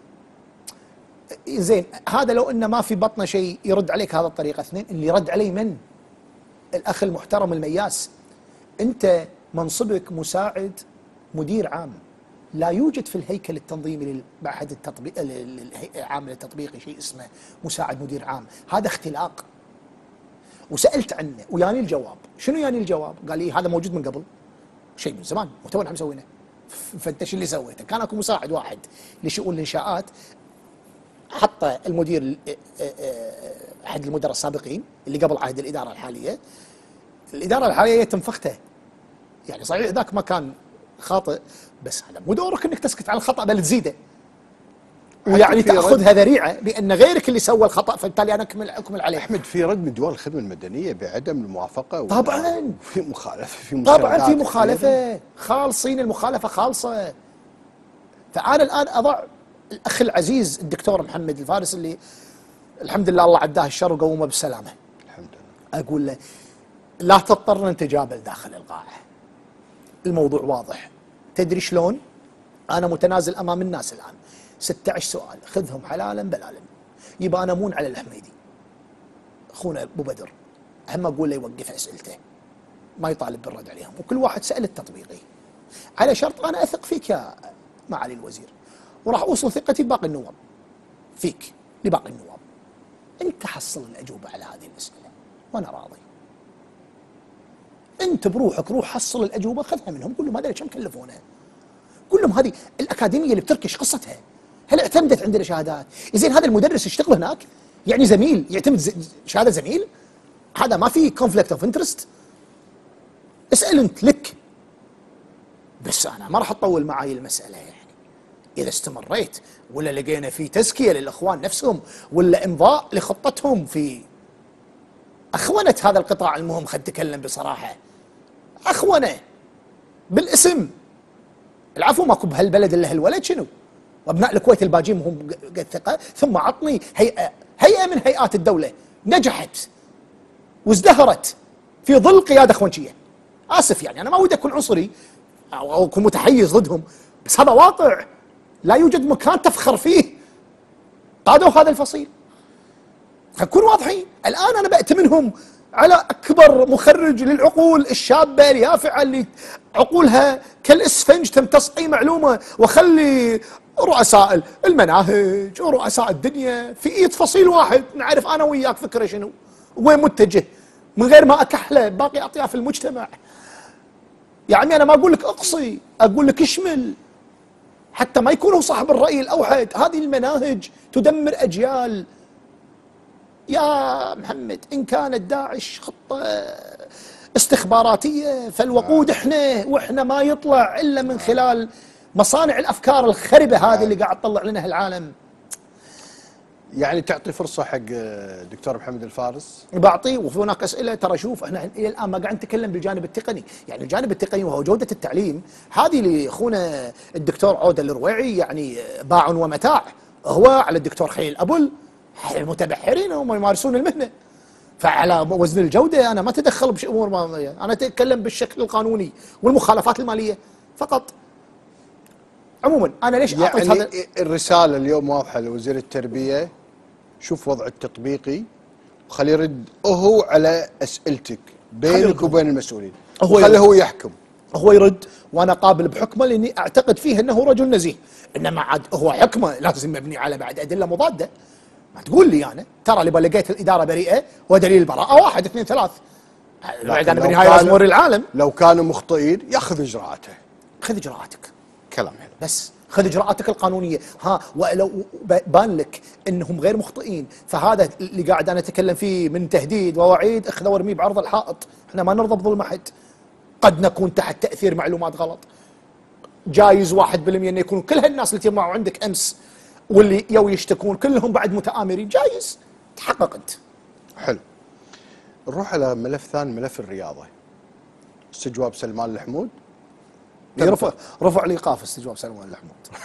زين هذا لو انه ما في بطنه شيء يرد عليك هذا الطريقه. اثنين، اللي رد علي من؟ الاخ المحترم المياس. انت منصبك مساعد مدير عام، لا يوجد في الهيكل التنظيمي للمعهد التطبيق العام التطبيقي شيء اسمه مساعد مدير عام، هذا اختلاق. وسالت عنه وياني الجواب. شنو ياني الجواب؟ قال لي هذا موجود من قبل، شيء من زمان مو تونا مسوينه. فانت اللي سويته؟ كان اكو مساعد واحد لشؤون الانشاءات، حط المدير احد المدراء السابقين اللي قبل عهد الاداره الحاليه. الاداره الحاليه تنفخته، يعني صحيح ذاك ما كان خاطئ، بس هذا مو دورك انك تسكت على الخطا بل تزيده، ويعني تاخذها ذريعه بان غيرك اللي سوى الخطا فبالتالي انا اكمل اكمل عليه. احمد في رد من دول الخدمه المدنيه بعدم الموافقه، طبعا في مخالفه، في طبعا في مخالفه، خالصين المخالفه خالصه. فانا الان اضع الاخ العزيز الدكتور محمد الفارس اللي الحمد لله الله عداه الشر وقومه بالسلامه، الحمد لله، اقول له لا تضطر ان تجابل داخل القاعه، الموضوع واضح. تدري شلون؟ انا متنازل امام الناس الان، ستة عشر سؤال خذهم حلالا بلالا. يبقى انا مون على الحميدي اخونا ابو بدر، هم اقول له يوقف اسئلته ما يطالب بالرد عليهم، وكل واحد سال التطبيقي على شرط انا اثق فيك يا معالي الوزير، وراح اوصل ثقتي بباقي النواب فيك لباقي النواب. انت حصل الاجوبه على هذه الاسئله وانا راضي. انت بروحك روح حصل الاجوبه خذها منهم، قول لهم هذول كم كلفونا، قول لهم هذه الاكاديميه اللي بتركش قصتها هل اعتمدت عندنا شهادات؟ زين هذا المدرس يشتغل هناك يعني زميل يعتمد شهاده زميل، هذا ما في كونفليكت اوف انترست. اسال انت لك، بس انا ما راح اطول معاي المساله. يعني اذا استمريت ولا لقينا في تزكيه للاخوان نفسهم ولا امضاء لخطتهم في اخونه هذا القطاع المهم، خلينا نتكلم بصراحه، اخونه بالاسم. العفو ماكو بهالبلد الا هالولد شنو؟ وابناء الكويت الباجين هم قد ثقه، ثم عطني هيئه هيئه من هيئات الدوله نجحت وازدهرت في ظل قياده اخوانشيه. اسف يعني انا ما ودي اكون عنصري او اكون متحيز ضدهم، بس هذا واقع لا يوجد مكان تفخر فيه قادوا هذا الفصيل. خلينا نكون واضحين. الان انا بأتمنهم على اكبر مخرج للعقول الشابه اليافعه اللي عقولها كالاسفنج تمتص اي معلومه، واخلي رؤساء المناهج ورؤساء الدنيا في ايد فصيل واحد، نعرف انا وياك فكره شنو وين متجه، من غير ما اكحله باقي اطياف المجتمع. يا عمي انا ما اقول لك اقصي، اقول لك اشمل حتى ما يكونوا صاحب الراي الاوحد. هذه المناهج تدمر اجيال يا محمد. ان كانت داعش خطه استخباراتيه فالوقود احنا، واحنا ما يطلع الا من خلال مصانع الافكار الخربه هذه اللي قاعد تطلع لنا العالم. يعني تعطي فرصه حق دكتور محمد الفارس؟ بعطيه. وفي هناك اسئله ترى. شوف احنا الى الان ما قاعد نتكلم بالجانب التقني، يعني الجانب التقني وهو جوده التعليم هذه لاخونا الدكتور عوده الرويعي يعني باع ومتاع، هو على الدكتور خليل ابل المتبحرين هم يمارسون المهنه. فعلى وزن الجوده انا ما اتدخل بامور ماليه، انا اتكلم بالشكل القانوني والمخالفات الماليه فقط. عموما انا ليش يعني اعطيت هذا الرساله اليوم واضحه لوزير التربيه، شوف وضع التطبيقي وخليه يرد هو على اسئلتك بينك وبين المسؤولين، وخليه هو يحكم. هو يرد وانا قابل بحكمه لاني اعتقد فيه انه رجل نزيه، انما عاد هو حكمه لازم مبني على بعد ادله مضاده. ما تقول لي انا ترى اللي لقيت الاداره بريئه ودليل البراءه واحد اثنين ثلاث. بعد انا بالنهايه لازم اوري العالم. لو كانوا مخطئين ياخذ اجراءاته. خذ اجراءاتك. كلام حلو. بس خذ اجراءاتك القانونيه. ها ولو بان لك انهم غير مخطئين فهذا اللي قاعد انا اتكلم فيه من تهديد ووعيد اخذ وارميه بعرض الحائط. احنا ما نرضى بظلم احد. قد نكون تحت تاثير معلومات غلط. جايز واحد بالمية انه يكونوا كل هالناس اللي تجمعوا عندك امس واللي يو يشتكون كلهم بعد متآمرين، جايز تحقق انت. حلو. نروح على ملف ثاني، ملف الرياضه. استجواب سلمان الحمود. رفع رفع الايقاف استجواب سلمان الحمود.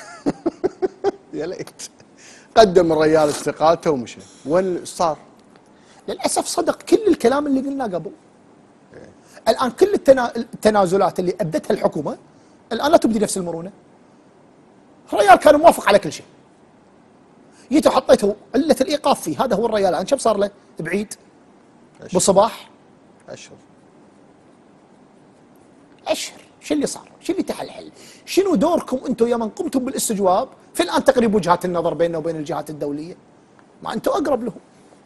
يا ليت. قدم الرجال استقالته ومشى، وين صار؟ للاسف صدق كل الكلام اللي قلناه قبل. إيه؟ الان كل التنا... التنازلات اللي ابدتها الحكومه الان لا تبدي نفس المرونه. الرجال كان موافق على كل شيء. جيت وحطيته عله الايقاف فيه، هذا هو الرجال الان كم صار له؟ بعيد بالصباح اشهر اشهر. شو اللي صار؟ شو اللي تحلحل؟ شنو دوركم انتم يا من قمتم بالاستجواب في الان تقريب وجهات النظر بيننا وبين الجهات الدوليه؟ ما انتم اقرب لهم.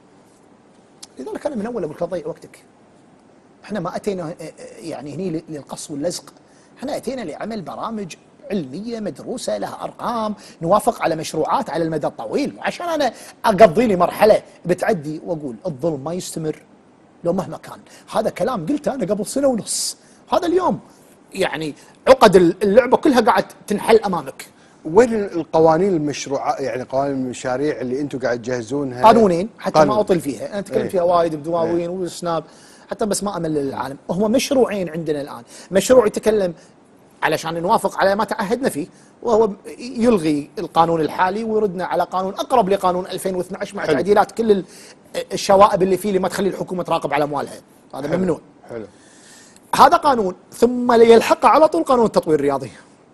لذلك انا من اول اقول لك لا تضيع وقتك. احنا ما اتينا يعني هني للقص واللزق، احنا اتينا لعمل برامج علميه مدروسه لها ارقام، نوافق على مشروعات على المدى الطويل، عشان انا اقضي لي مرحله بتعدي واقول الظلم ما يستمر لو مهما كان. هذا كلام قلته انا قبل سنه ونص، هذا اليوم يعني عقد اللعبه كلها قاعد تنحل امامك. وين القوانين المشروعات، يعني قوانين المشاريع اللي انتم قاعد تجهزونها؟ قانونين حتى قانون. ما اطل فيها، انا اتكلم ايه. فيها وايد بدواوين ايه. وسناب حتى بس ما امل للعالم. هم مشروعين عندنا الان، مشروع يتكلم علشان نوافق على ما تعهدنا فيه وهو يلغي القانون الحالي ويردنا على قانون اقرب لقانون ألفين واثني عشر مع حلو. تعديلات كل الشوائب اللي فيه اللي ما تخلي الحكومه تراقب على اموالها، هذا حلو. ممنوع. حلو. هذا قانون، ثم يلحقه على طول قانون التطوير الرياضي.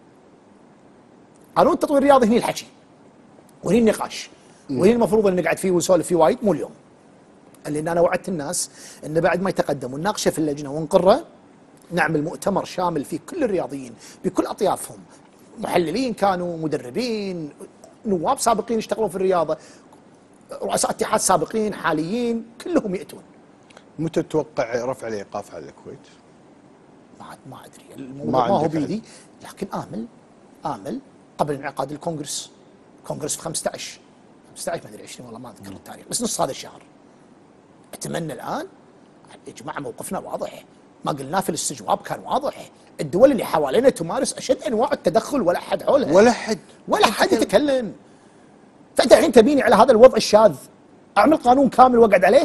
قانون التطوير الرياضي هني الحكي وهني النقاش وهني المفروض ان نقعد فيه ونسولف فيه وايد، مو اليوم. لان انا وعدت الناس ان بعد ما يتقدم ونناقشه في اللجنه ونقره نعمل مؤتمر شامل فيه كل الرياضيين بكل اطيافهم، محللين كانوا، مدربين، نواب سابقين اشتغلوا في الرياضه، رؤساء اتحاد سابقين حاليين، كلهم ياتون. متى تتوقع رفع الايقاف على الكويت؟ ما ما ادري، الموضوع ما هو بيدي، لكن امل امل قبل انعقاد الكونغرس. كونغرس في خمسة عشر خمسة عشر ما ادري عشرين والله ما اذكر التاريخ، بس نص هذا الشهر. اتمنى الان يا جماعه موقفنا واضح، ما قلناه في الاستجواب كان واضح. الدول اللي حوالينا تمارس اشد انواع التدخل ولا حد حولها، ولا حد ولا حد يتكلم. فانت الحين تبيني على هذا الوضع الشاذ اعمل قانون كامل واقعد عليه؟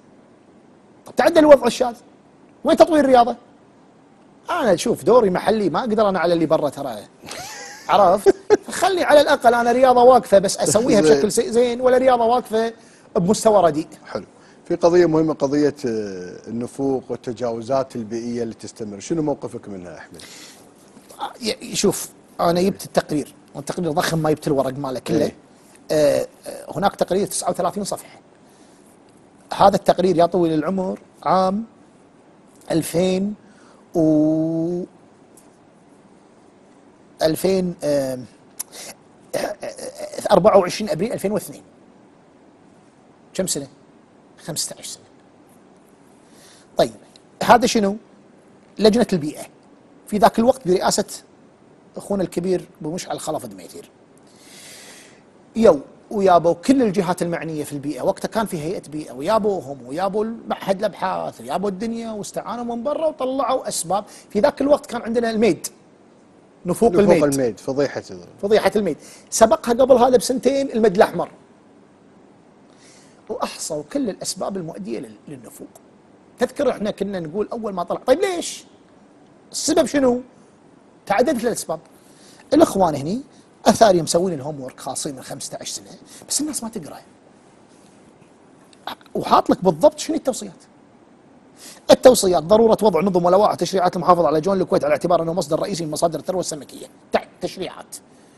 طب تعدل الوضع الشاذ، وين تطوير الرياضه؟ انا اشوف دوري محلي، ما اقدر انا على اللي برا ترى، عرفت؟ خلني على الاقل انا رياضه واقفه بس اسويها بشكل زين، ولا رياضه واقفه بمستوى رديء. حلو. في قضيه مهمه، قضيه النفوق والتجاوزات البيئيه اللي تستمر، شنو موقفك منها احمد؟ شوف انا جبت التقرير، والتقرير ضخم ما جبت الورق ماله كله. إيه؟ آه هناك تقرير تسعة وثلاثين صفحه. هذا التقرير يا طويل العمر عام ألفين و ألفين آه أربعة وعشرين أبريل ألفين واثنين. كم سنة؟ خمسة عشر سنة. طيب هذا شنو؟ لجنة البيئة في ذاك الوقت برئاسة أخونا الكبير بمشعل خلف دميتير. يو ويابوا كل الجهات المعنية في البيئة، وقتها كان في هيئة بيئة، ويابوهم ويابوا معهد الأبحاث ويابوا الدنيا واستعانوا من برا وطلعوا أسباب. في ذاك الوقت كان عندنا الميد، نفوق, نفوق الميد الميد فضيحة فضيحة الميد. سبقها قبل هذا بسنتين المد الأحمر، وأحصوا كل الأسباب المؤدية للنفوق. تذكر احنا كنا نقول أول ما طلع طيب ليش؟ السبب شنو؟ تعددت الأسباب. الإخوان هني أثاري مسوين الهوم وورك خاصين من خمسة عشر سنة، بس الناس ما تقرأ، وحاط لك بالضبط شنو التوصيات. التوصيات ضرورة وضع نظم ولوائح وتشريعات المحافظة على جون الكويت على اعتبار أنه مصدر رئيسي من مصادر الثروة السمكية. تشريعات.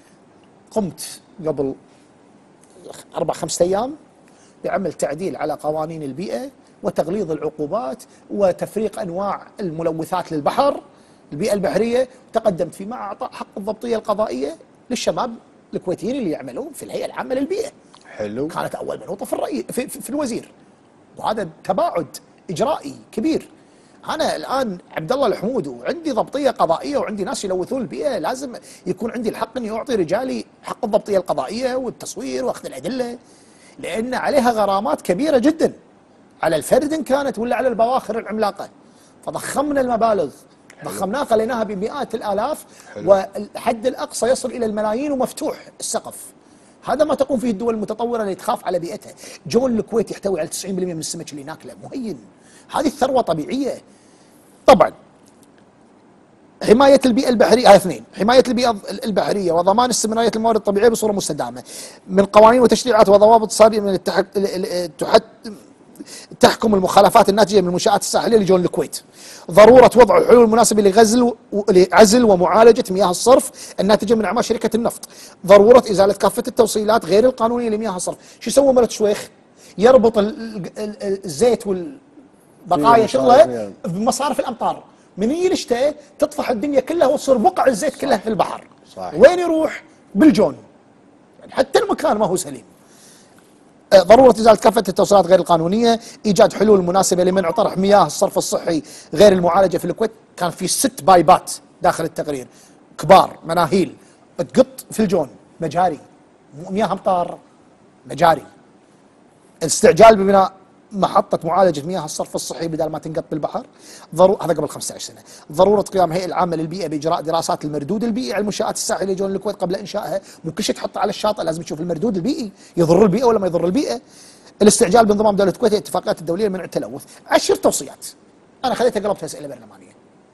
قمت قبل أربع خمسة أيام بعمل تعديل على قوانين البيئة وتغليظ العقوبات وتفريق أنواع الملوثات للبحر، البيئة البحرية. تقدمت فيه مع إعطاء حق الضبطية القضائية للشباب الكويتيين اللي يعملون في الهيئة العامة للبيئة. حلو. كانت أول منوطة في الرئيس في, في, في الوزير، وهذا تباعد إجرائي كبير. أنا الآن عبد الله الحمود وعندي ضبطية قضائية وعندي ناس يلوثون البيئة، لازم يكون عندي الحق إني أعطي رجالي حق الضبطية القضائية والتصوير وأخذ الأدلة، لأن عليها غرامات كبيرة جدا على الفرد إن كانت ولا على البواخر العملاقة. فضخمنا المبالغ، ضخمناها خليناها بمئات الآلاف، والحد الأقصى يصل إلى الملايين ومفتوح السقف. هذا ما تقوم فيه الدول المتطورة اللي تخاف على بيئتها. جون الكويت يحتوي على تسعين بالمئة من السمك اللي ناكله مهين، هذه الثروة طبيعية. طبعا حماية البيئة البحرية، هاي اثنين، حماية البيئة البحرية وضمان استمرارية الموارد الطبيعية بصورة مستدامة من قوانين وتشريعات وضوابط صارمة من التحك... تحت... تحكم المخالفات الناتجة من المنشآت الساحلية لجون الكويت. ضرورة وضع الحلول المناسبة لغزل و... لعزل ومعالجة مياه الصرف الناتجة من أعمال شركة النفط. ضرورة إزالة كافة التوصيلات غير القانونية لمياه الصرف. شو يسوي ملك شويخ؟ يربط ال... الزيت والبقايا شغله بمصارف الأمطار، من يجي الشتاء تطفح الدنيا كلها وتصير بقع الزيت صح. كلها في البحر. صح. وين يروح؟ بالجون. يعني حتى المكان ما هو سليم. ضرورة إزالة كافة التوصيلات غير القانونية، إيجاد حلول مناسبة لمنع طرح مياه الصرف الصحي غير المعالجة في الكويت. كان في ست بايبات داخل التقرير كبار، مناهيل تقط في الجون، مجاري، مياه أمطار مجاري. الاستعجال ببناء محطة معالجة مياه الصرف الصحي بدل ما تنقط بالبحر. ضرورة، هذا قبل خمسة عشر سنة. ضرورة قيام الهيئة العامة للبيئة بإجراء دراسات المردود البيئي على المنشآت الساحلية لجون الكويت قبل إنشائها. مو كل شيء تحطه على الشاطئ، لازم تشوف المردود البيئي يضر البيئة ولا ما يضر البيئة. الاستعجال بانضمام دولة الكويت الاتفاقيات الدولية لمنع التلوث. عشر توصيات أنا خليتها قلبتها أسئلة برلمانية.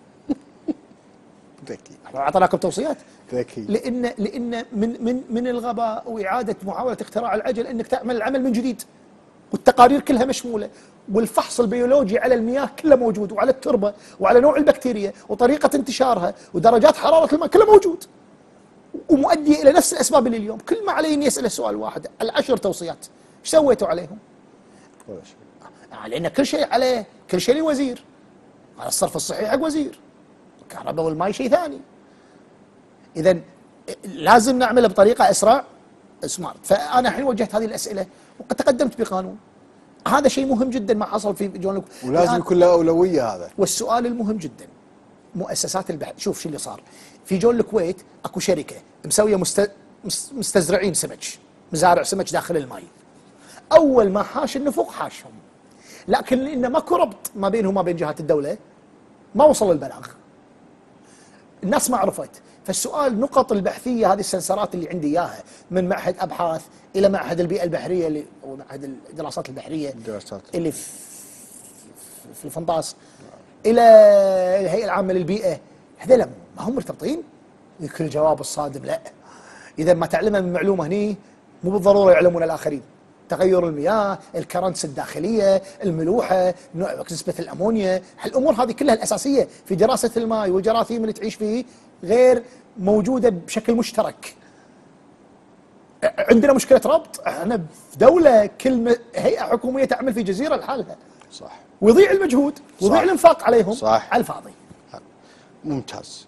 ذكي. أعطيناكم توصيات. ذكي. لأن لأن من من من الغباء وإعادة محاولة اختراع العجل أنك تعمل العمل من جديد، والتقارير كلها مشمولة، والفحص البيولوجي على المياه كله موجود، وعلى التربة وعلى نوع البكتيريا وطريقة انتشارها ودرجات حرارة الماء كله موجود، ومؤدي إلى نفس الأسباب اللي اليوم. كل ما علي إني أسأل السؤال واحد، العشر توصيات ايش سويتوا عليهم؟ ولا شيء. آه لأن كل شيء عليه، كل شيء لوزير. على الصرف الصحي حق وزير، الكهرباء والماء شيء ثاني. إذا لازم نعمل بطريقة أسرع سمارت. فأنا الحين وجهت هذه الأسئلة وقد تقدمت بقانون. هذا شيء مهم جدا ما حصل في جون الكويت، ولازم يكون له أولوية هذا. والسؤال المهم جدا مؤسسات البحث. شوف شو اللي صار في جون الكويت، اكو شركه مسويه مست... مستزرعين سمك، مزارع سمك داخل الماء. اول ما حاش النفوق حاشهم، لكن لان ماكو ربط ما بينهم وما بين جهات الدوله ما وصل البلاغ، الناس ما عرفت. فالسؤال نقط البحثيه هذه السنسرات اللي عندي اياها من معهد ابحاث الى معهد البيئه البحريه اللي او معهد الدراسات البحريه الدراسات اللي في في الفنطاس الى الهيئه العامه للبيئه، هذول ما هم مرتبطين؟ يمكن الجواب الصادم لا. اذا ما تعلمها من معلومه هني مو بالضروره يعلمون الاخرين. تغير المياه، الكرنس الداخليه، الملوحه، نسبه الامونيا، الامور هذه كلها الاساسيه في دراسه الماء والجراثيم اللي تعيش فيه غير موجوده بشكل مشترك. عندنا مشكله ربط، احنا في دوله كل هيئه حكوميه تعمل في جزيره لحالها. صح. ويضيع المجهود ويضيع الانفاق عليهم صح. على الفاضي. ممتاز.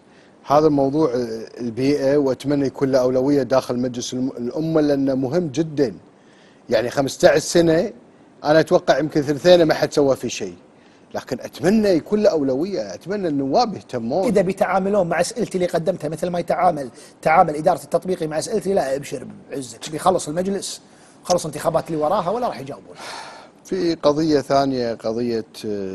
هذا الموضوع البيئة، وأتمنى يكون له أولوية داخل مجلس الأمة لأنه مهم جدا. يعني خمسة عشر سنة أنا أتوقع يمكن ثلثين ما حد سوى فيه شيء، لكن أتمنى يكون له أولوية، أتمنى النواب يهتمون. إذا بيتعاملون مع أسئلتي اللي قدمتها مثل ما يتعامل تعامل إدارة التطبيقي مع أسئلتي، لا ابشر بعزك، بيخلص المجلس خلص انتخابات اللي وراها ولا راح يجاوبون. في قضية ثانية، قضية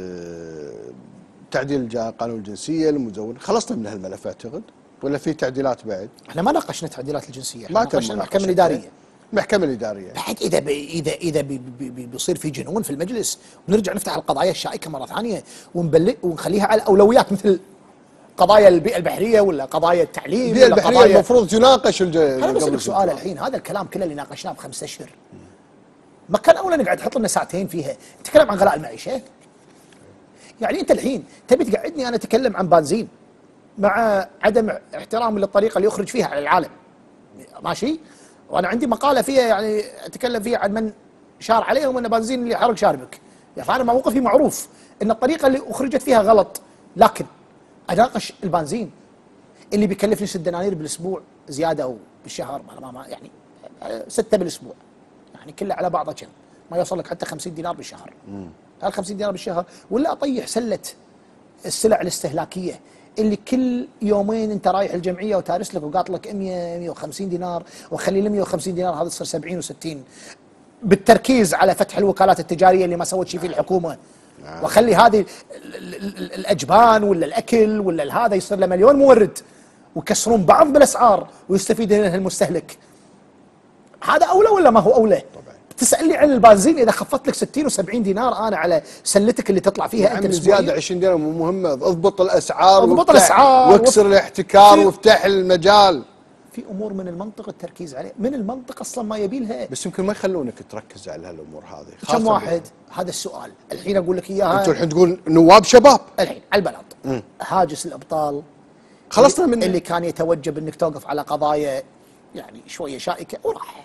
تعديل قانون الجنسية المزور، خلصنا من هالملف أعتقد، ولا في تعديلات بعد؟ احنا ما ناقشنا تعديلات الجنسية، ما ناقشنا المحكمة الإدارية. المحكمة الإدارية بعد إذا بي إذا إذا بي بي بي بيصير في جنون في المجلس ونرجع نفتح القضايا الشائكة مرة ثانية ونبلغ ونخليها على الأولويات، مثل قضايا البيئة البحرية ولا قضايا التعليم. البيئة البحرية قضايا المفروض تناقش. أنا بسألك سؤال الحين، هذا الكلام كله اللي ناقشناه بخمسة أشهر ما كان أولا نقعد نحط لنا ساعتين فيها نتكلم عن غلاء المعيشة؟ يعني أنت الحين تبي تقعدني أنا أتكلم عن بنزين مع عدم احترام للطريقة اللي يخرج فيها على العالم، ماشي؟ وأنا عندي مقالة فيها يعني أتكلم فيها عن من شار عليهم أن بنزين اللي حرق شاربك، يعني فأنا موقفي معروف أن الطريقة اللي أخرجت فيها غلط، لكن أناقش البنزين اللي بيكلفني ست دنانير بالأسبوع زيادة أو بالشهر، ما ما يعني ستة بالأسبوع، يعني كله على بعضه كم ما يوصل لك حتى خمسين دينار بالشهر. هل خمسين دينار بالشهر ولا أطيح سلة السلع الاستهلاكية اللي كل يومين انت رايح الجمعيه وتارس لك وقاط لك مية مية وخمسين دينار، وخلي ال مية وخمسين دينار هذا تصير سبعين وستين، بالتركيز على فتح الوكالات التجاريه اللي ما سوت شيء في الحكومه، وخلي هذه الاجبان ولا الاكل ولا هذا يصير له مليون مورد ويكسرون بعض بالاسعار ويستفيد منها المستهلك. هذا اولى ولا ما هو اولى؟ تسألني عن البنزين إذا خفضت لك ستين وسبعين دينار أنا على سلتك اللي تطلع فيها أنت زيادة عشرين دينار مو مهمة، اضبط الأسعار اضبط الأسعار واكسر الاحتكار وافتح المجال. في أمور من المنطق التركيز عليه، من المنطق أصلا ما يبي لها، بس يمكن ما يخلونك تركز على هالأمور هذه. كم واحد؟ هذا السؤال الحين أقول لك إياها. أنتوا الحين تقول نواب شباب الحين على البلاط. هاجس الأبطال خلصنا منه، اللي كان يتوجب أنك توقف على قضايا يعني شوية شائكة وراح.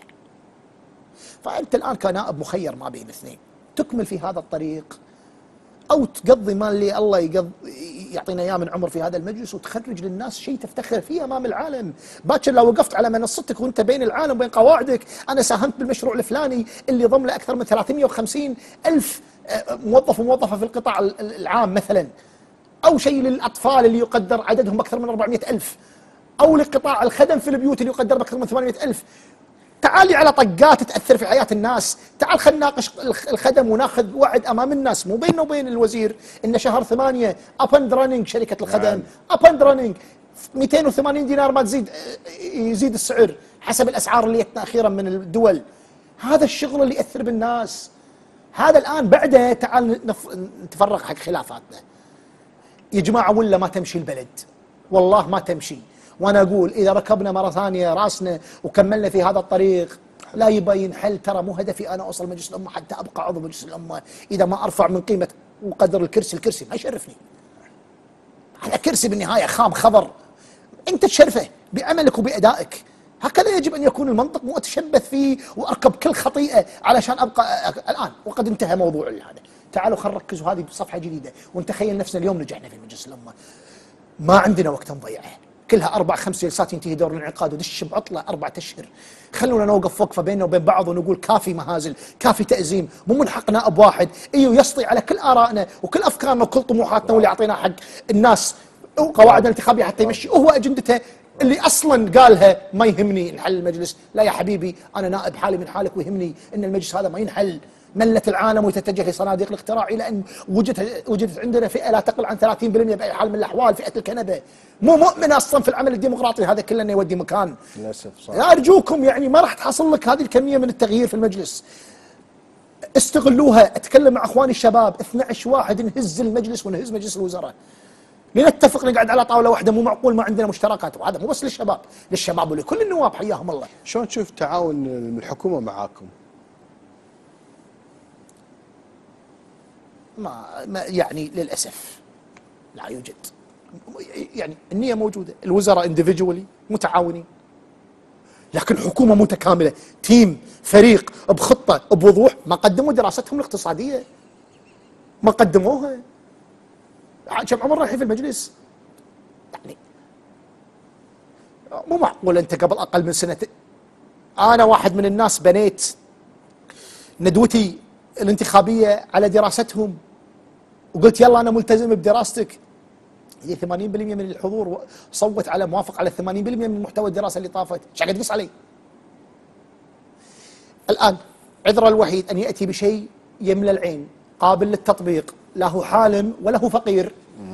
فأنت الآن كنائب مخير ما بين الاثنين، تكمل في هذا الطريق أو تقضي مال اللي الله يقض يعطينا إياه من عمر في هذا المجلس وتخرج للناس شيء تفتخر فيه أمام العالم. باكر لو وقفت على منصتك وأنت بين العالم وبين قواعدك أنا ساهمت بالمشروع الفلاني اللي ضم له أكثر من ثلاثمية وخمسين ألف موظف وموظفة في القطاع العام مثلا، أو شيء للأطفال اللي يقدر عددهم أكثر من أربعمائة ألف، أو لقطاع الخدم في البيوت اللي يقدر بأكثر من ثمانمائة ألف. تعالي على طقات تأثر في حياة الناس، تعال خلينا نناقش الخدم وناخذ وعد أمام الناس مو بيننا وبين الوزير إن شهر ثمانية أب أند رانينج شركة الخدم أب أند رانينج مئتين وثمانين دينار ما تزيد يزيد السعر حسب الأسعار اللي جتنا أخيرا من الدول. هذا الشغل اللي يأثر بالناس، هذا الآن بعده تعال نتفرغ حق خلافاتنا يا جماعة، ولا ما تمشي البلد، والله ما تمشي. وأنا أقول إذا ركبنا مرة ثانية راسنا وكملنا في هذا الطريق لا يبين حل. ترى مو هدفي أنا أوصل مجلس الأمة حتى أبقى عضو مجلس الأمة إذا ما أرفع من قيمة وقدر الكرسي، الكرسي ما يشرفني، على كرسي بالنهاية خام خضر أنت تشرفه بعملك وبأدائك. هكذا يجب أن يكون المنطق، مو أتشبث فيه وأركب كل خطيئة علشان أبقى الآن. وقد انتهى موضوع هذا، تعالوا خلينا نركز وهذه بصفحة جديدة ونتخيل نفسنا اليوم نجحنا في مجلس الأمة، ما عندنا وقت نضيعه، كلها أربع خمس جلسات ينتهي دور الانعقاد ودش بعطلة أربعة أشهر. خلونا نوقف وقفة بيننا وبين بعض ونقول كافي مهازل، كافي تأزيم، مو من حق نائب واحد ايوه يسطي على كل آرائنا وكل أفكارنا وكل طموحاتنا واللي أعطينا حق الناس وقواعد الانتخابية حتى يمشي وهو أجندته اللي أصلا قالها ما يهمني نحل المجلس. لا يا حبيبي، أنا نائب حالي من حالك ويهمني أن المجلس هذا ما ينحل. ملت العالم وتتجه لصناديق الاقتراع إلى أن وجدت وجدت عندنا فئة لا تقل عن ثلاثين بالمئة بأي حال من الأحوال، فئة الكنبة مو مؤمنة أصلا في العمل الديمقراطي هذا كله إنه يودي مكان. للأسف صح. أرجوكم يعني ما راح تحصل لك هذه الكمية من التغيير في المجلس. استغلوها. أتكلم مع أخواني الشباب، اثني عشر واحد نهز المجلس ونهز مجلس الوزراء، لنتفق نقعد على طاولة واحدة. مو معقول ما عندنا مشتركات، وهذا مو بس للشباب، للشباب ولكل النواب حياهم الله. شلون تشوف تعاون الحكومة معاكم؟ ما, ما يعني للأسف لا يوجد. يعني النية موجودة، الوزراء انديفيديولي متعاونين، لكن حكومة متكاملة، تيم، فريق، بخطة، بوضوح. ما قدموا دراستهم الاقتصادية، ما قدموها. كم عمر رايحين في المجلس؟ يعني مو معقول انت قبل اقل من سنه. انا واحد من الناس بنيت ندوتي الانتخابيه على دراستهم، وقلت يلا انا ملتزم بدراستك. هي ثمانين بالمئة من الحضور صوت على موافق على ثمانين بالمئة من محتوى الدراسه اللي طافت، ايش قاعد تقص علي؟ الان عذره الوحيد ان ياتي بشيء يملى العين قابل للتطبيق، لا هو حالم ولا هو فقير،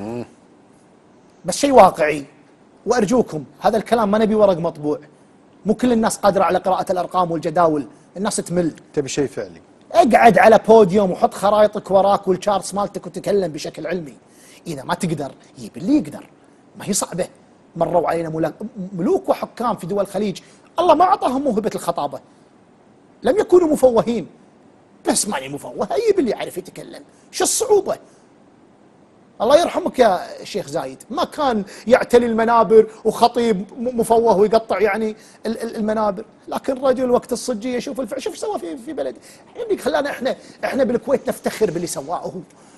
بس شيء واقعي. وارجوكم هذا الكلام ما نبي ورق مطبوع، مو كل الناس قادره على قراءه الارقام والجداول، الناس تمل. تبي شيء فعلي. اقعد على بوديوم وحط خرائطك وراك والشارتس مالتك وتكلم بشكل علمي. اذا ما تقدر يجيب اللي يقدر، ما هي صعبه. مروا علينا ملوك وحكام في دول الخليج الله ما اعطاهم موهبه الخطابه، لم يكونوا مفوهين، بس ماني مفوه يجيب اللي يعرف يتكلم. شو الصعوبه؟ الله يرحمك يا شيخ زايد، ما كان يعتلي المنابر وخطيب مفوه ويقطع يعني المنابر، لكن رجل وقت الصجيه شوف الفعل، شوف سوى في في بلد. يعني خلانا احنا احنا بالكويت نفتخر باللي سواه هو.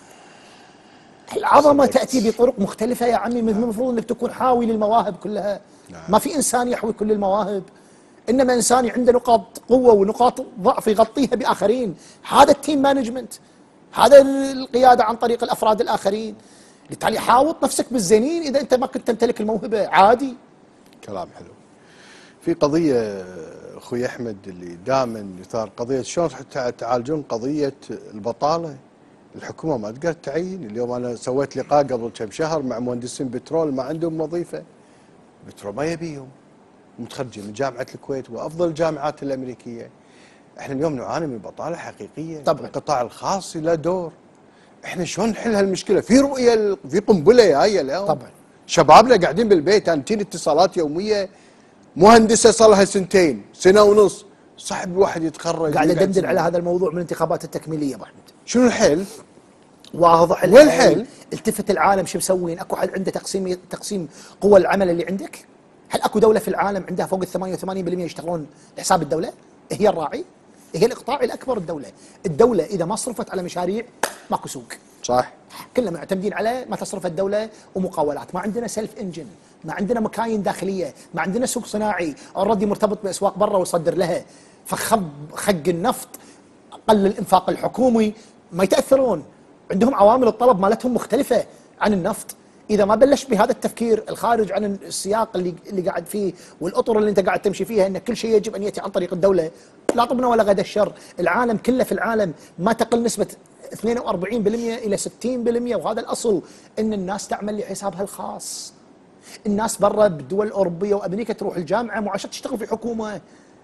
العظمه تاتي بطرق مختلفه يا عمي، من المفروض انك تكون حاوي للمواهب كلها. ما في انسان يحوي كل المواهب، انما انسان عنده نقاط قوه ونقاط ضعف يغطيها باخرين. هذا التيم مانجمنت، هذا القياده عن طريق الافراد الاخرين. بالتالي حاوط نفسك بالزينين اذا انت ما كنت تمتلك الموهبه، عادي. كلام حلو. في قضيه اخوي احمد اللي دائما يثار، قضيه شلون تعالجون قضيه البطاله؟ الحكومه ما تقدر تعين. اليوم انا سويت لقاء قبل كم شهر مع مهندسين بترول ما عندهم وظيفه، بترول ما يبيهم، متخرجين من جامعه الكويت وافضل الجامعات الامريكيه. احنا اليوم نعاني من بطاله حقيقيه. طبعا القطاع الخاص له دور. احنا شلون نحل هالمشكله؟ في رؤيه، في قنبله جايه اليوم. طبعا شبابنا قاعدين بالبيت، انا تجيني اتصالات يوميه، مهندسه صار لها سنتين سنه ونص، صعب الواحد يتخرج. قاعد ادندن على هذا الموضوع من الانتخابات التكميليه ابو احمد. شنو الحل؟ واضح وين الحل؟ التفت العالم شو مسوين؟ اكو حد عنده تقسيم تقسيم قوى العمل اللي عندك؟ هل اكو دوله في العالم عندها فوق ال ثمانية وثمانين بالمئة يشتغلون لحساب الدوله؟ هي الراعي؟ هي الاقطاع الاكبر. الدوله الدوله اذا ما صرفت على مشاريع ماكو سوق. صح. كلنا معتمدين على ما تصرف الدوله ومقاولات، ما عندنا سيلف انجن، ما عندنا مكاين داخليه، ما عندنا سوق صناعي اوريدي مرتبط باسواق برا ويصدر لها. فخب خق النفط، قل الانفاق الحكومي، ما يتاثرون. عندهم عوامل الطلب مالتهم مختلفه عن النفط. اذا ما بلشت بهذا التفكير الخارج عن السياق اللي اللي قاعد فيه والاطر اللي انت قاعد تمشي فيها، ان كل شيء يجب ان ياتي عن طريق الدوله، لا طبنا ولا غدا الشر. العالم كله في العالم ما تقل نسبه اثنين وأربعين بالمئة الى ستين بالمئة، وهذا الاصل ان الناس تعمل لحسابها الخاص. الناس برا بالدول الاوروبيه وامريكا تروح الجامعه مو عشان تشتغل في حكومه،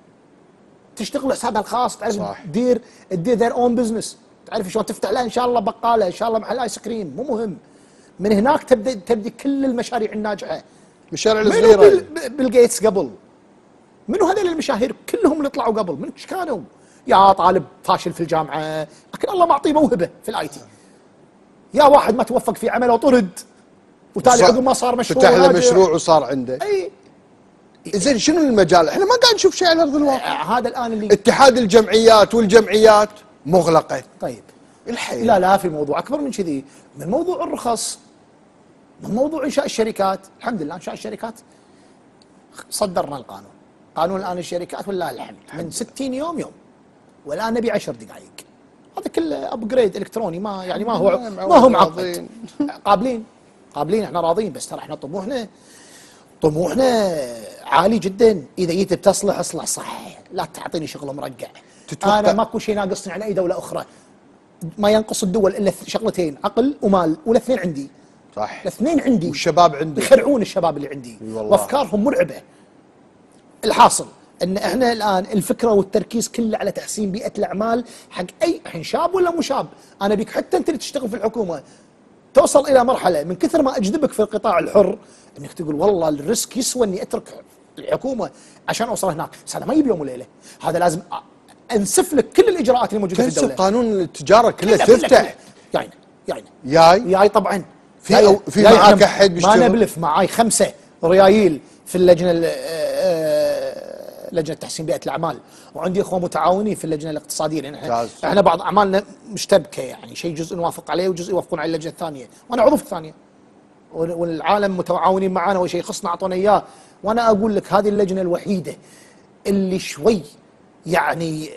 تشتغل لحسابها الخاص، تعرف تدير تدير ذير اون بزنس، تعرف شلون تفتح لها ان شاء الله بقاله، ان شاء الله محل ايس كريم، مو مهم. من هناك تبدا تبدي كل المشاريع الناجحه. المشاريع الصغيره. بيل جيتس قبل منو هذول المشاهير كلهم اللي طلعوا قبل؟ من ايش كانوا؟ يا طالب فاشل في الجامعه لكن الله معطيه موهبه في الاي تي، يا واحد ما توفق في عمله وطرد وتالي عقب ما صار مشروع فتح له مشروع وصار عنده. اي زين شنو المجال؟ احنا ما قاعد نشوف شيء على ارض الواقع. هذا الان اللي اتحاد الجمعيات والجمعيات مغلقه. طيب الحين لا لا في موضوع اكبر من كذي، من موضوع الرخص، من موضوع انشاء الشركات. الحمد لله انشاء الشركات صدرنا القانون، قانون الان الشركات ولله الحمد من ستين يوم يوم، والان نبي عشر دقائق. هذا كله ابجريد الكتروني، ما يعني ما هو ما هو معقد. قابلين قابلين احنا راضين، بس ترى احنا طموحنا طموحنا عالي جدا. اذا جيت بتصلح اصلح صح، لا تعطيني شغل مرقع. انا ماكو شيء ناقصني عن اي دوله اخرى. ما ينقص الدول الا شغلتين، عقل ومال، والاثنين عندي. صح الاثنين عندي، والشباب عندي يخرعون الشباب اللي عندي وافكارهم مرعبه. الحاصل ان احنا الان الفكره والتركيز كله على تحسين بيئه الاعمال حق اي الحين شاب ولا مو شاب. انا بيك حتى انت اللي تشتغل في الحكومه توصل الى مرحله من كثر ما اجذبك في القطاع الحر انك تقول والله الريسك يسوى اني اترك الحكومه عشان اوصل هناك، بس هذا ما يجي بيوم وليله، هذا لازم انسف لك كل الاجراءات اللي موجوده في الدوله. قانون التجاره كله تفتح يعني يعني جاي جاي طبعا في في معاك احد بيشتغل؟ ما نبلف، معاي خمسه ريايل في اللجنه لجنه تحسين بيئه الاعمال، وعندي اخوه متعاونين في اللجنه الاقتصاديه، لان احنا, احنا بعض اعمالنا مشتبكه، يعني شيء جزء نوافق عليه وجزء يوافقون على اللجنه الثانيه، وانا عضو في الثانيه. والعالم متعاونين معنا وشيء يخصنا اعطونا اياه. وانا اقول لك هذه اللجنه الوحيده اللي شوي يعني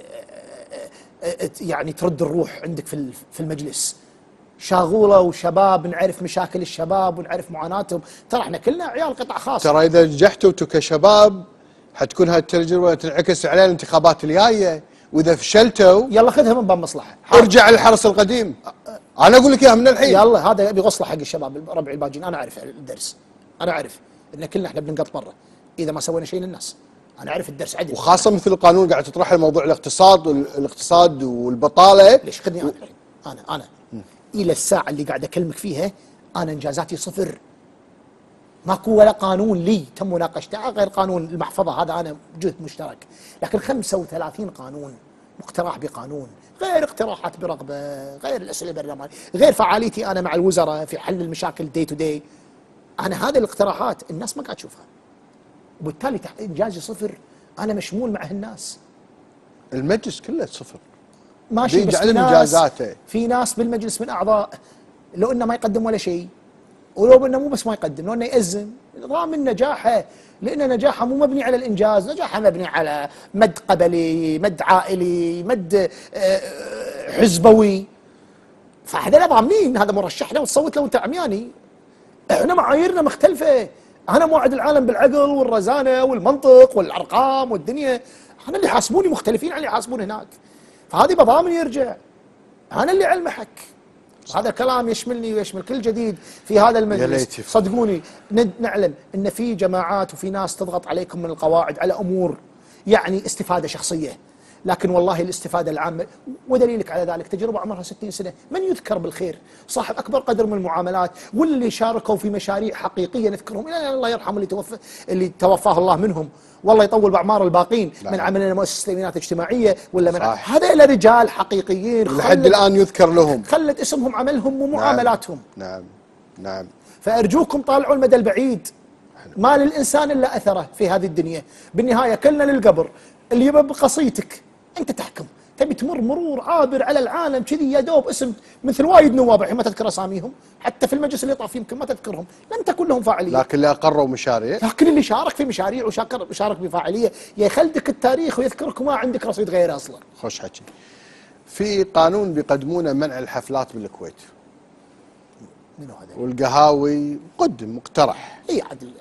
يعني ترد الروح عندك في في المجلس، شاغوله وشباب، نعرف مشاكل الشباب ونعرف معاناتهم. ترى احنا كلنا عيال قطاع خاص. ترى اذا نجحتوا انتم كشباب حتكون هذه التجربه تنعكس على الانتخابات الجايه، واذا فشلتوا يلا خذها من باب مصلحه، ارجع للحرس القديم. انا اقول لك اياها من الحين. يلا هذا بيغص حق الشباب ربعي الباجين. انا اعرف الدرس، انا اعرف ان كلنا احنا بننقط برا اذا ما سوينا شيء للناس. انا اعرف الدرس عدل، وخاصه مثل القانون قاعد تطرح الموضوع الاقتصاد والاقتصاد والبطاله. ليش خذني انا الحين انا انا م. الى الساعه اللي قاعد اكلمك فيها انا انجازاتي صفر. ماكو ولا قانون لي تم مناقشته غير قانون المحفظه، هذا انا جهد مشترك. لكن خمسة وثلاثين قانون، مقترح بقانون، غير اقتراحات برغبه، غير الاسئله البرلمانيه، غير فعاليتي انا مع الوزراء في حل المشاكل دي تو دي. انا هذه الاقتراحات الناس ما قاعد تشوفها، وبالتالي انجازي صفر. انا مشمول مع هالناس. المجلس كله صفر ماشي، بس في ناس في ناس بالمجلس من اعضاء لو انه ما يقدم ولا شيء، ولو انه مو بس ما يقدم، لو انه يأزم ضامن نجاحه، لان نجاحه مو مبني على الانجاز، نجاحه مبني على مد قبلي، مد عائلي، مد حزبوي. فهذول ضامنين هذا مرشح له وتصوت له وانت عمياني. احنا معاييرنا مختلفه، انا موعد العالم بالعقل والرزانه والمنطق والارقام والدنيا. انا اللي يحاسبوني مختلفين عن اللي يحاسبون هناك، فهذه بضامن يرجع. انا اللي علمحك. هذا كلام يشملني ويشمل كل جديد في هذا المجلس. صدقوني نعلم ان في جماعات وفي ناس تضغط عليكم من القواعد على امور يعني استفاده شخصيه، لكن والله الاستفاده العامه. ودليلك على ذلك تجربه عمرها ستين سنه، من يذكر بالخير؟ صاحب اكبر قدر من المعاملات، واللي شاركوا في مشاريع حقيقيه نذكرهم، الى الله يرحم اللي توفى اللي توفاه الله منهم، والله يطول باعمار الباقين. من عمل لنا مؤسسه تامينات اجتماعيه ولا من هذا رجال حقيقيين لحد الان يذكر لهم، خلت اسمهم عملهم ومعاملاتهم. نعم نعم. فارجوكم طالعوا المدى البعيد. ما للانسان الا اثره في هذه الدنيا، بالنهايه كلنا للقبر. اللي يبى بقصيتك انت تحكم، تبي تمر مرور عابر على العالم كذي يا دوب اسم مثل وايد نواب الحين ما تذكر اساميهم، حتى في المجلس اللي طاف يمكن ما تذكرهم، لن تكون لهم فاعليه. لكن اللي اقروا مشاريع، لكن اللي شارك في مشاريع وشارك بفاعليه يخلدك التاريخ ويذكرك وما عندك رصيد غيره اصلا. خوش حكي. في قانون بيقدمونه منع الحفلات بالكويت. منو هذا؟ والقهاوي قدم مقترح. اي عدل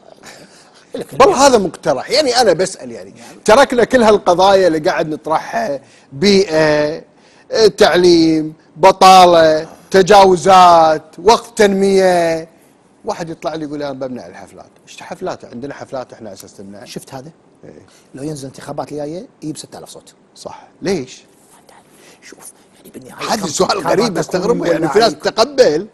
والله هذا مقترح، يعني انا بسال يعني تركنا كل هالقضايا اللي قاعد نطرحها، بيئه، تعليم، بطاله، تجاوزات، وقت تنميه، واحد يطلع لي يقول انا بمنع الحفلات. ايش حفلات؟ عندنا حفلات احنا اساس تمنع. شفت هذا؟ ايه؟ لو ينزل انتخابات الجايه يجيب ستة آلاف صوت. صح، ليش؟ شوف يعني بالنهايه هذا سؤال غريب استغربه، يعني في ناس تتقبل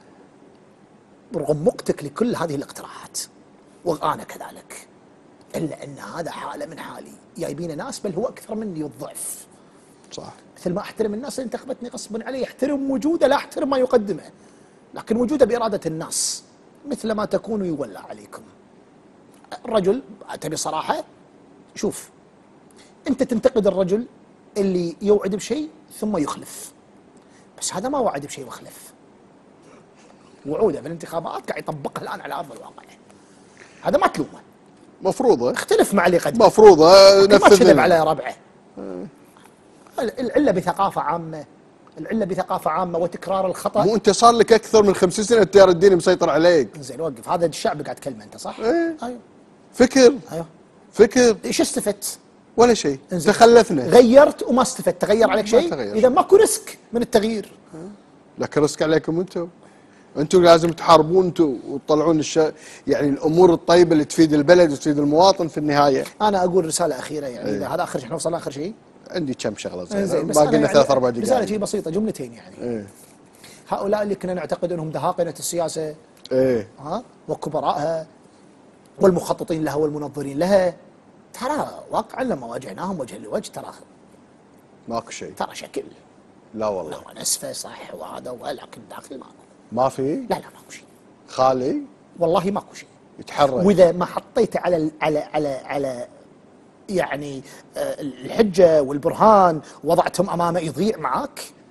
رغم وقتك لكل هذه الاقتراحات، وانا كذلك، الا ان هذا حاله من حالي، جايبين ناس بل هو اكثر مني والضعف. صح. مثل ما احترم الناس اللي انتخبتني غصبا علي، احترم وجوده لا احترم ما يقدمه، لكن وجوده باراده الناس. مثل ما تكونوا يولى عليكم. الرجل تبي صراحه، شوف انت تنتقد الرجل اللي يوعد بشيء ثم يخلف، بس هذا ما وعد بشيء وخلف. وعوده في الانتخابات قاعد يطبقها الان على ارض الواقع. هذا ما تلومه، مفروضه اختلف مع اللي قدم، مفروضه نفذ، ما تكذب على ربعه. العله بثقافه عامه، العله بثقافه عامه وتكرار الخطا. مو انت صار لك اكثر من خمسين سنه التيار الديني مسيطر عليك. زين وقف، هذا الشعب قاعد تكلمه انت صح؟ ايه. ايوه. فكر. ايوه. فكر. ايش استفدت؟ ولا شيء. تخلفنا. غيرت وما استفدت، تغير عليك شيء؟ تغير. اذا ماكو ريسك من التغيير. لكن ريسك عليكم انتم. انتم لازم تحاربون انتم وتطلعون الش... يعني الامور الطيبه اللي تفيد البلد وتفيد المواطن في النهايه. انا اقول رساله اخيره يعني، اذا هذا اخر شيء، نوصل اخر شيء. عندي كم شغله زين، باقي لنا يعني ثلاث اربع دقائق. رساله شيء بسيطه، جملتين يعني. ايه. هؤلاء اللي كنا نعتقد انهم دهاقنه السياسه، ايه، ها، وكبراءها والمخططين لها والمنظرين لها، ترى واقعا لما واجهناهم وجها لوجه ترى ماكو شيء، ترى شكل. لا والله. لا نسفه صح وهذا، ولكن داخل ماكو. ما في؟ لا لا ماكو شيء. خالي؟ والله ماكو شيء. يتحرك. واذا ما حطيته على على على على يعني الحجه والبرهان وضعتهم امامه يضيع معاك،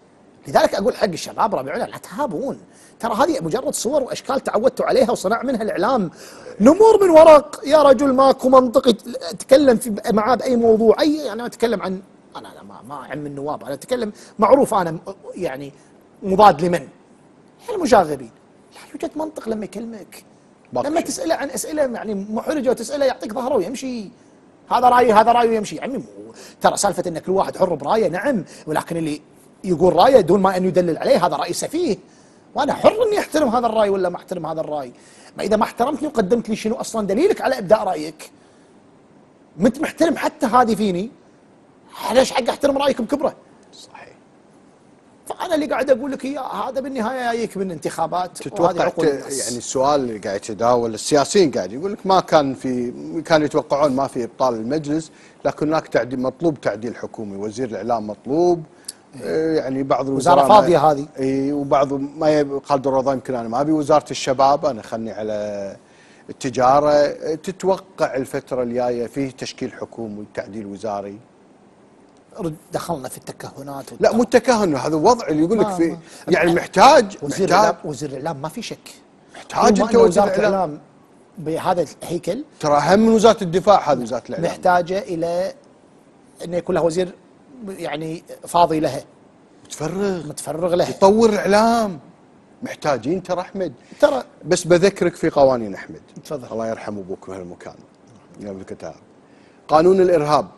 لذلك اقول حق الشباب ربيعنا لا تهابون، ترى هذه مجرد صور واشكال تعودتوا عليها وصنع منها الاعلام. نمور من ورق يا رجل، ماكو منطقي اتكلم في معاه باي موضوع، اي يعني اتكلم عن انا لا ما ما عم النواب، انا اتكلم معروف انا يعني مضاد لمن؟ المشاغبين. لا يوجد منطق لما يكلمك، لما تساله عن اسئله يعني محرجه وتساله يعطيك ظهره ويمشي. هذا رايي هذا رايه ويمشي. يا عمي ترى سالفه ان كل واحد حر برايه، نعم، ولكن اللي يقول رايه دون ما ان يدلل عليه هذا راي سفيه، وانا حر اني احترم هذا الراي ولا ما احترم هذا الراي. ما اذا ما احترمتني وقدمت لي شنو اصلا دليلك على ابداء رايك؟ مت محترم حتى هذه فيني، ليش حق احترم رايك بكبره؟ صحيح. فانا اللي قاعد اقول لك اياه هذا بالنهايه جايك من انتخابات. تتوقع يعني السؤال اللي قاعد يتداول السياسيين قاعد يقول لك ما كان في، كانوا يتوقعون ما في ابطال المجلس، لكن هناك تعديل مطلوب، تعديل حكومي، وزير الاعلام مطلوب. يعني بعض الوزراء وزاره فاضيه هذه، اي، وبعض ما يب... خالد الرضا يمكن انا ما ابي وزاره الشباب، انا خلني على التجاره. تتوقع الفتره الجايه فيه تشكيل حكومي وتعديل وزاري؟ دخلنا في التكهنات. لا مو التكهن، هذا وضع اللي يقول لك في ما يعني محتاج وزير محتاج وزير الاعلام ما في شك، محتاج انت وزير الاعلام بهذا الهيكل ترى اهم من وزاره الدفاع. هذه وزاره الاعلام محتاجه الى انه يكون لها وزير يعني فاضي لها، متفرغ متفرغ لها، يطور الاعلام. محتاجين ترى احمد، ترى بس بذكرك في قوانين احمد. تفضل. الله يرحم ابوك بهالمكان قبل الكتاب. قانون الارهاب،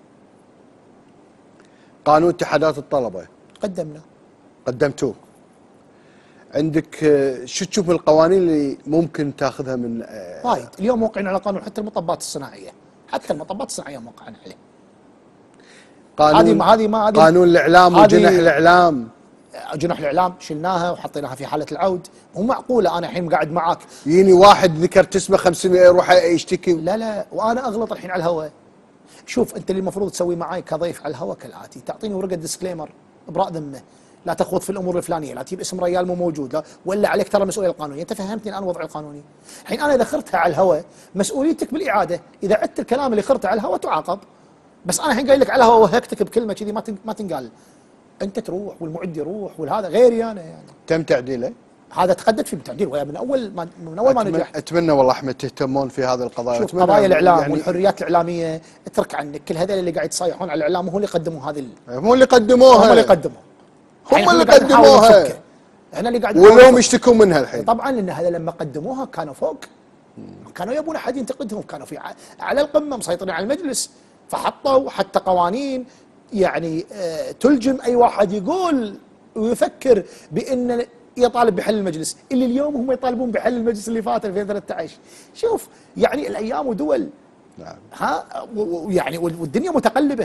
قانون اتحادات الطلبه قدمنا قدمتوه. عندك شو تشوف من القوانين اللي ممكن تاخذها من وايد؟ اليوم موقعين على قانون حتى المطبات الصناعيه، حتى المطبات الصناعيه موقعين عليه. قانون هذه ما هذه قانون الاعلام وجنح الاعلام، جنح الاعلام شلناها وحطيناها في حاله العود. مو معقوله انا الحين قاعد معاك يجيني واحد ذكرت اسمه خمسمئة يروح يشتكي. لا لا وانا اغلط الحين على الهواء. شوف انت اللي المفروض تسوي معي كضيف على الهواء كالاتي: تعطيني ورقه ديسكليمر ابراء ذمه، لا تخوض في الامور الفلانيه، لا تجيب اسم ريال مو موجود، لا ولا عليك ترى المسؤوليه القانونيه. انت فهمتني الان وضعي القانوني. الحين انا اذا خرتها على الهواء مسؤوليتك بالاعاده، اذا عدت الكلام اللي خرته على الهواء تعاقب. بس انا الحين قايل لك على الهواء وهكتك بكلمه كذي ما ما تنقال، انت تروح والمعد يروح والهذا غيري انا يعني. تم تعديله؟ هذا تقدمت في التعديل ويا من اول ما من اول ما نجحت. اتمنى والله احمد تهتمون في هذه القضايا. شوف قضايا الاعلام يعني والحريات الاعلاميه اترك عنك، كل هذول اللي قاعد يصيحون على الاعلام هو اللي قدموا هذه هم اللي قدموها هم اللي قدموها هم اللي قدموها احنا اللي قاعد واليوم يشتكون منها الحين. طبعا لان هذا لما قدموها كانوا فوق، كانوا يبون احد ينتقدهم، كانوا في على القمه مسيطرين على المجلس، فحطوا حتى قوانين يعني آه تلجم اي واحد يقول ويفكر بان يطالب بحل المجلس، اللي اليوم هم يطالبون بحل المجلس اللي فات ألفين وثلاثة عشر. شوف يعني الايام ودول. نعم. ها ويعني والدنيا متقلبه.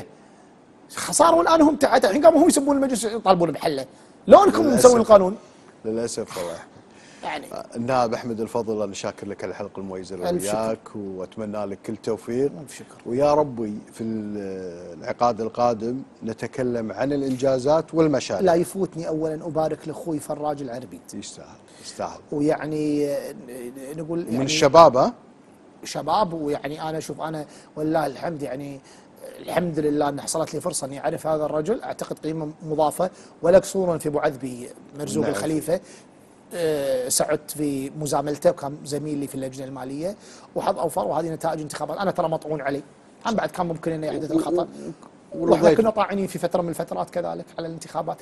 صاروا الان هم تحت الحين قاموا هم يسبون المجلس يطالبون بحله. لونكم مسوين القانون. للاسف والله. يعني النائب احمد الفضل انا شاكر لك على الحلقه المميزه وياك، واتمنى لك كل توفيق. الف شكر. ويا ربي في العقاد القادم نتكلم عن الانجازات والمشاريع. لا يفوتني اولا ابارك لاخوي فراج العربيد. يستاهل يستاهل. ويعني نقول يعني من الشباب. ها؟ شباب. ويعني انا شوف انا ولله الحمد يعني الحمد لله ان حصلت لي فرصه اني اعرف هذا الرجل، اعتقد قيمه مضافه ولا قصورا في ابو عذبي مرزوق نعم. الخليفه أه سعدت في مزاملته وكان زميلي في اللجنه الماليه وحظ اوفر، وهذه نتائج انتخابات انا ترى مطعون عليه. هم بعد كان ممكن انه يحدث الخطا واحنا كنا طاعنين في فتره من الفترات كذلك على الانتخابات.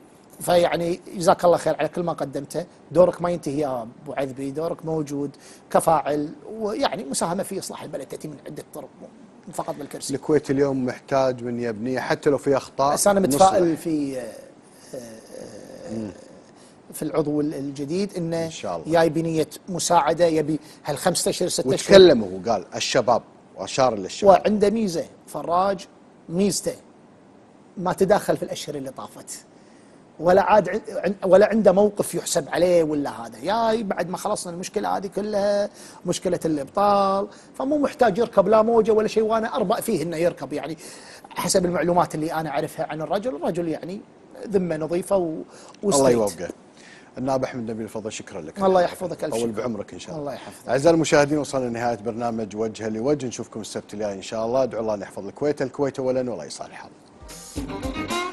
فيعني جزاك الله خير على كل ما قدمته، دورك ما ينتهي يا ابو عذبي، دورك موجود كفاعل، ويعني مساهمه في اصلاح البلد تاتي من عده طرق فقط بالكرسي. الكويت اليوم محتاج من يبنيه حتى لو في اخطاء. بس انا متفائل في في العضو الجديد انه ان شاء الله جاي بنيه مساعده، يبي هالخمسة اشهر ستة اشهر. وتكلم وقال الشباب واشار للشباب. وعنده ميزه فراج، ميزته ما تداخل في الاشهر اللي طافت، ولا عاد ولا عنده موقف يحسب عليه ولا هذا، ياي بعد ما خلصنا المشكله هذه كلها مشكله الابطال، فمو محتاج يركب لا موجه ولا شيء، وانا اربأ فيه انه يركب يعني حسب المعلومات اللي انا اعرفها عن الرجل، الرجل يعني ذمه نظيفه و الله يوفقه. النائب احمد نبيل الفضل شكرا لك. الله يحفظك الف شكر. طول بعمرك ان شاء الله. الله يحفظك. اعزائي المشاهدين وصلنا لنهايه برنامج وجه لوجه، نشوفكم السبت الجاي ان شاء الله. ادعو الله ان يحفظ الكويت، الكويت اولا والله يصالح حالكم.